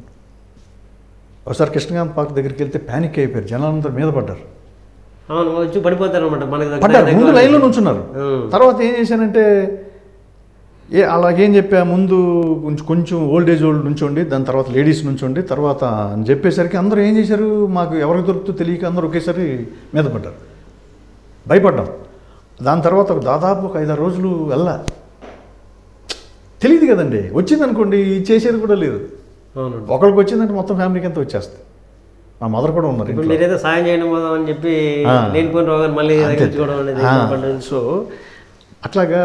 ఒకసారి కృష్ణకాంత్ పార్క్ దగ్గరికి వెళ్తే ప్యానిక్ అయిపోయారు, జనాలందరూ మీద పడ్డారు. అవును, వచ్చి పడిపోతారు అనమాట. మనకి పడ్డారు, ముందు లైన్లో నుంచున్నారు. తర్వాత ఏం చేశానంటే, ఏ అలాగేం చెప్పా, ముందు కొంచెం కొంచెం ఓల్డ్ ఏజ్ ఓల్డ్ నుంచోండి, దాని తర్వాత లేడీస్ నుంచోండి, తర్వాత అని చెప్పేసరికి అందరూ ఏం చేశారు, మాకు ఎవరికి దొరుకుతుందో తెలియక అందరూ ఒకేసారి మీద పడ్డారు. భయపడ్డాం. దాని తర్వాత ఒక దాదాపు ఒక ఐదారు రోజులు వెళ్ళా, తెలియదు కదండి. వచ్చిందనుకోండి చేసేది కూడా లేదు. ఒకరికి వచ్చిందంటే మొత్తం ఫ్యామిలీకి అంతా వచ్చేస్తుంది. మా మదర్ కూడా ఉన్నారు. మీరేదో సాయం చేయడం అని చెప్పి లేనిపోయిన రోగాలు మళ్ళీ తగ్గించుకోవడం. సో అట్లాగా.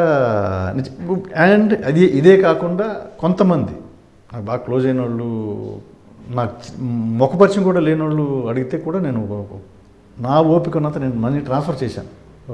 అండ్ అది ఇదే కాకుండా కొంతమంది నాకు బాగా క్లోజ్ అయిన వాళ్ళు, నాకు ముఖపరిచయం కూడా లేని వాళ్ళు అడిగితే కూడా నేను నా ఓపిక ఉన్నంత నేను మనీ ట్రాన్స్ఫర్ చేశాను.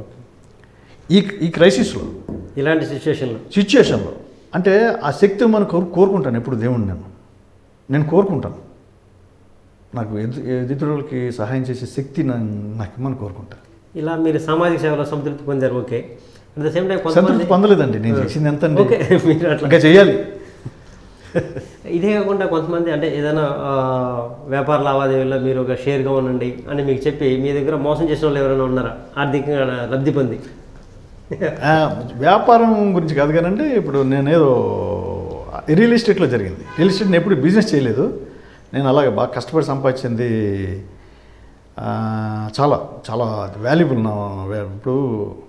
ఈ ఈ క్రైసిస్లో, ఇలాంటి సిచ్యువేషన్లో సిచ్యువేషన్లో అంటే ఆ శక్తి మనం కోరు కోరుకుంటాను ఎప్పుడు దేవుడిని నేను నేను కోరుకుంటాను. నాకు ఎదు ఎదుటికి సహాయం చేసే శక్తి నాకు ఇమ్మని కోరుకుంటాను. ఇలా మీరు సామాజిక సేవలో సంతృప్తి పొందారు. Okay. At the same time సంతృప్తి పొందలేదండి, నేను చేసింది ఎంత ఓకే మీరు అట్లా ఇంకా చేయాలి. ఇదే కాకుండా కొంతమంది అంటే ఏదైనా వ్యాపార లావాదేవీల్లో మీరు ఒక షేర్గా ఉండండి అని మీకు చెప్పి మీ దగ్గర మోసం చేసిన వాళ్ళు ఎవరైనా ఉన్నారా, ఆర్థికంగా లబ్ధి పొంది? వ్యాపారం గురించి కాదు కానండి, ఇప్పుడు నేనేదో రియల్ ఎస్టేట్లో జరిగింది. రియల్ ఎస్టేట్ నేను ఎప్పుడు బిజినెస్ చేయలేదు. నేను అలాగే బాగా కష్టపడి సంపాదించింది చాలా చాలా వాల్యుబుల్. నా ఇప్పుడు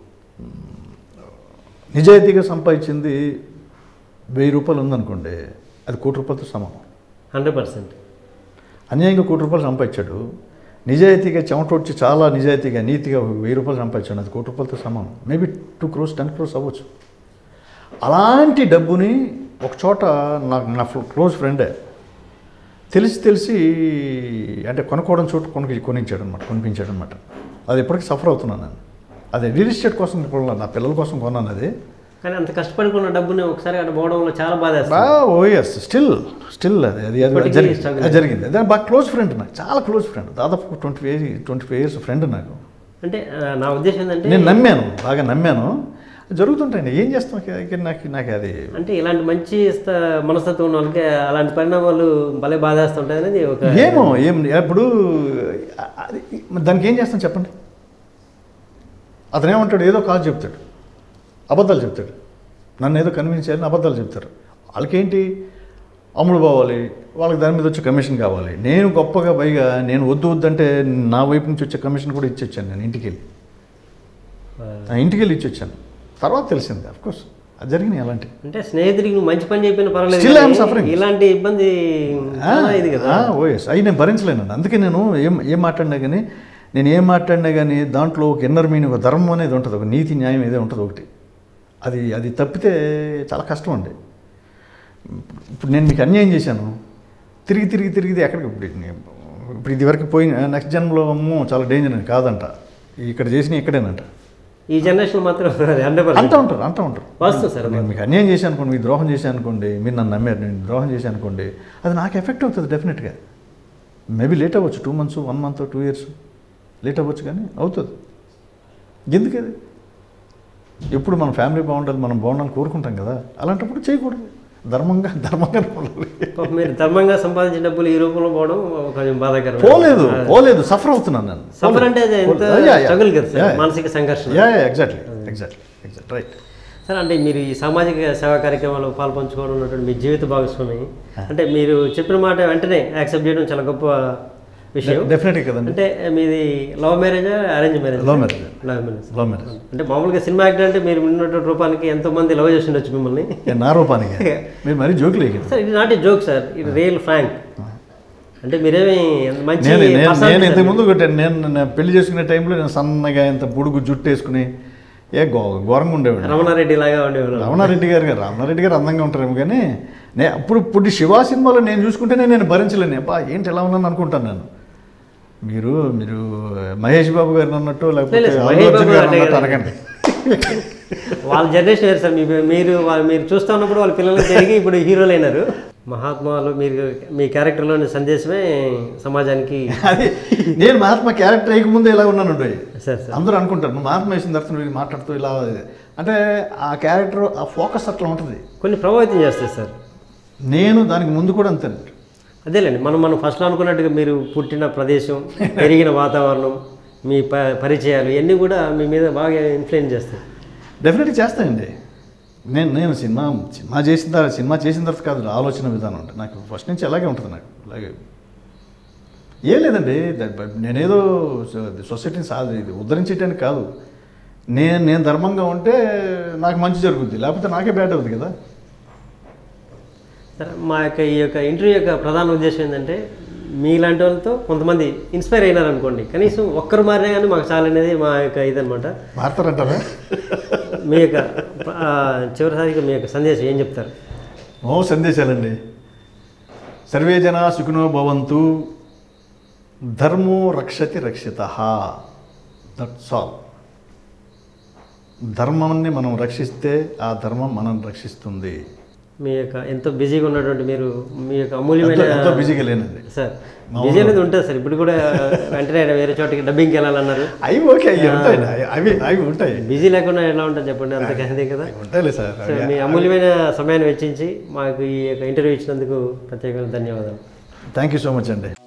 నిజాయితీగా సంపాదించింది వెయ్యి రూపాయలు ఉందనుకోండి, అది కోటి రూపాయలతో సమానం. హండ్రెడ్ పర్సెంట్ అన్యాయంగా కోటి రూపాయలు సంపాదించాడు, నిజాయితీగా చెమట వచ్చి చాలా నిజాయితీగా నీతిగా వెయ్యి రూపాయలు సంపాదించాడు, అది కోటి రూపాయలతో సమానం. Maybe two crores ten crores అవ్వచ్చు. అలాంటి డబ్బుని ఒక చోట నాకు నా క్లోజ్ ఫ్రెండే తెలిసి తెలిసి అంటే కొనుక్కోవడం చోట కొనుక్కి కొనిచ్చాడు అనమాట కొనిపించాడు అనమాట. అది ఎప్పటికీ సఫర్ అవుతున్నాను నేను. అది రియల్ ఎస్టేట్ కోసం కొన్నాను, నా పిల్లల కోసం కొన్నాను. అది కానీ అంత కష్టపడుకున్న డబ్బుని ఒకసారి అక్కడ పోవడంలో చాలా బాధ. ఓ ఎస్ స్టిల్ స్టిల్ అది అది అది జరిగింది జరిగింది అది బాగా క్లోజ్ ఫ్రెండ్ నాకు, చాలా క్లోజ్ ఫ్రెండ్, దాదాపు twenty five twenty five years friend నాకు. అంటే నా ఉద్దేశం ఏంటంటే నేను నమ్మాను, బాగా నమ్మాను. జరుగుతుంటాయండి, ఏం చేస్తాం నాకు నాకు అది. అంటే ఇలాంటి మంచి మనస్తత్వం ఉన్న వాళ్ళకి అలాంటి పరిణామాలు భలే బాధేస్తుంటాయి అనేది ఒక ఏమో ఏం ఇప్పుడు దానికి ఏం చేస్తాం చెప్పండి. అతను ఏమంటాడు, ఏదో కాదు చెప్తాడు, అబద్ధాలు చెప్తాడు, నన్ను ఏదో కన్విన్స్ చేయాలని అబద్ధాలు చెప్తారు. వాళ్ళకేంటి అమ్ముడు పోవాలి, వాళ్ళకి దాని మీద వచ్చే కమిషన్ కావాలి. నేను గొప్పగా పైగా నేను వద్దు వద్దంటే నా వైపు నుంచి వచ్చే కమిషన్ కూడా ఇచ్చి వచ్చాను. నేను ఇంటికి వెళ్ళి నా ఇంటికి వెళ్ళి ఇచ్చి వచ్చాను. తర్వాత తెలిసింది అఫ్కోర్స్ అది జరిగినాయి అలాంటి. అంటే స్నేహితుడికి నువ్వు మంచి పని చెప్పిన పర్వాలేదు, స్టిల్ ఐఎమ్ సఫరింగ్. ఇలాంటి ఇబ్బంది ఇది కదా. ఓఎస్ అవి నేను భరించలేను. అందుకే నేను ఏం ఏం మాట్లాడినా కానీ నేను ఏం మాట్లాడినా కానీ దాంట్లో ఒక ఇన్నర్ మీనింగ్, ఒక ధర్మం అనేది ఉంటుంది, ఒక నీతి న్యాయం ఏదో ఉంటుంది ఒకటి. అది అది తప్పితే చాలా కష్టం అండి. ఇప్పుడు నేను మీకు అన్యాయం చేశాను, తిరిగి తిరిగి తిరిగి ఎక్కడికి ఇప్పుడు ఇప్పుడు ఇది వరకు పోయిన నెక్స్ట్ జన్మలో అమ్మో చాలా డేంజర్ అని కాదంట, ఇక్కడ చేసిన ఇక్కడేనంట. ఈ జనరేషన్ మాత్రం అంటూ ఉంటారు అంటూ ఉంటారు వాస్తవం సార్. నేను మీకు అన్యాయం చేశాను అనుకోండి, మీకు ద్రోహం చేశాను అనుకోండి, మీరు నన్ను నమ్మారు, నేను ద్రోహం చేశాను అనుకోండి, అది నాకు ఎఫెక్ట్ అవుతుంది డెఫినెట్గా. మేబీ లేట్ అవ్వచ్చు, two months one month two years late అవ్వచ్చు, కానీ అవుతుంది. ఎందుకది ఎప్పుడు మన ఫ్యామిలీ బాగుండాలి, మనం బాగుండాలని కోరుకుంటాం కదా, అలాంటప్పుడు చేయకూడదు, ధర్మంగా ధర్మంగా ఉండాలి. మీరు ధర్మంగా సంపాదించిన డబ్బులు ఈ రూపంలో పోవడం కొంచెం బాధాకరం. పోలేదు పోలేదు సఫర్ అవుతున్నాను నేను. సఫర్ అంటే అది ఎంత స్ట్రగుల్ కదా సార్, మానసిక సంఘర్షణ. Exactly exactly exact right sir. అంటే మీరు ఈ సామాజిక సేవా కార్యక్రమాలు పాల్పంచుకోవడం ఉన్నటువంటి మీ జీవిత భాగస్వామి, అంటే మీరు చెప్పిన మాట వెంటనే యాక్సెప్ట్ చేయడం చాలా గొప్ప విషయం. డెఫినెట్గా కదండి. అంటే మీది లవ్ మ్యారేజా arrange marriage? Love marriage. Love marriage. Love marriage. అంటే మామూలుగా సినిమా యాక్టర్ అంటే మీరు ఉన్నటువంటి రూపానికి ఎంతో మంది లవ్ చేసి ఉండొచ్చు మిమ్మల్ని. నా రూపానికి మీరు మరీ జోకులు సార్. ఇది నాట్ ఏ జోక్ సార్, ఇది రియల్ ఫ్రాంక్. అంటే మీరేమి మంచి నేను ఇంతకుముందు నేను పెళ్లి చేసుకునే టైంలో నేను సన్నగా ఇంత పొడుగు జుట్టు వేసుకుని ఏ గో ఘోరంగా ఉండేవాడు. రమణారెడ్డి లాగా ఉండేవాడు. రమణారెడ్డి గారు గారు రమణారెడ్డి గారు అందంగా ఉంటారేమో, కానీ నేను అప్పుడు ఇప్పుడు శివ సినిమాలో నేను చూసుకుంటేనే నేను భరించలేను. అబ్బా ఏంటి ఎలా ఉన్నాను అనుకుంటాను నేను. మీరు మీరు మహేష్ బాబు గారిని అన్నట్టు లేకపోతే అనకండి. వాళ్ళ జనరేషన్ వేరు సార్. మీ మీరు మీరు చూస్తూ ఉన్నప్పుడు వాళ్ళ పిల్లలు తిరిగి ఇప్పుడు హీరోలు అయినారు. మహాత్మాలు మీరు మీ క్యారెక్టర్లోని సందేశమే సమాజానికి. అది నేను మహాత్మా క్యారెక్టర్ వేయకముందే ఇలా ఉన్నాను. సార్ సార్ అందరూ అనుకుంటారు నువ్వు మహాత్మా వేసిన తర్వాత నువ్వు మాట్లాడుతూ ఇలా, అంటే ఆ క్యారెక్టర్ ఆ ఫోకస్ అట్లా ఉంటుంది, కొన్ని ప్రభావితం చేస్తాయి సార్. నేను దానికి ముందు కూడా అంతే. అదేలేండి, మనం మనం ఫస్ట్లో అనుకున్నట్టుగా మీరు పుట్టిన ప్రదేశం, పెరిగిన వాతావరణం, మీ ప పరిచయాలు ఇవన్నీ కూడా మీ మీద బాగా ఇన్ఫ్లుయెన్స్ చేస్తాయి. డెఫినెట్గా చేస్తాయండి. నేను నేను సినిమా సినిమా చేసిన తర్వాత సినిమా చేసిన తర్వాత కాదు, ఆలోచన విధానం అంటే నాకు ఫస్ట్ నుంచి అలాగే ఉంటుంది. నాకు అలాగే ఏం లేదండి, నేనేదో సొసైటీని సా ఉద్ధరించేయటానికి కాదు. నేను నేను ధర్మంగా ఉంటే నాకు మంచి జరుగుద్ది, లేకపోతే నాకే బ్యాడ్ అవుతుంది కదా. సరే, మా యొక్క ఈ యొక్క ఇంటర్వ్యూ యొక్క ప్రధాన ఉద్దేశం ఏంటంటే మీలాంటి వాళ్ళతో కొంతమంది ఇన్స్పైర్ అయినారనుకోండి, కనీసం ఒక్కరు మారినా కానీ మాకు చాలా అనేది మా యొక్క ఇదనమాట. మారుతారంటారా? మీ యొక్క చివరిసారిగా మీ యొక్క సందేశం ఏం చెప్తారు? ఓ సందేశాలండి. సర్వే జనా సుఖినో భవంతు, ధర్మో రక్షతి రక్షితః, దట్స్ ఆల్. ధర్మాన్ని మనం రక్షిస్తే ఆ ధర్మం మనం రక్షిస్తుంది. మీ యొక్క ఎంతో బిజీగా ఉన్నటువంటి మీరు మీ యొక్క అమూల్యమైన ఎంతో బిజీగా లేనండి సార్. బిజీ అనేది ఉంటుంది సార్. ఇప్పుడు కూడా వెంటనే వేరే చోటికి డబ్బింగ్కి వెళ్ళాలన్నారు. అవి ఓకే, అవి ఉంటాయి, అవి అవి ఉంటాయి. బిజీ లేకుండా ఎలా ఉంటుంది చెప్పండి, అంతకంతే కదా. ఉంటాయి సార్. మీ అమూల్యమైన సమయాన్ని వెచ్చించి మాకు ఈ యొక్క ఇంటర్వ్యూ ఇచ్చినందుకు ప్రత్యేకంగా ధన్యవాదాలు. థ్యాంక్ యూ సో మచ్ అండి.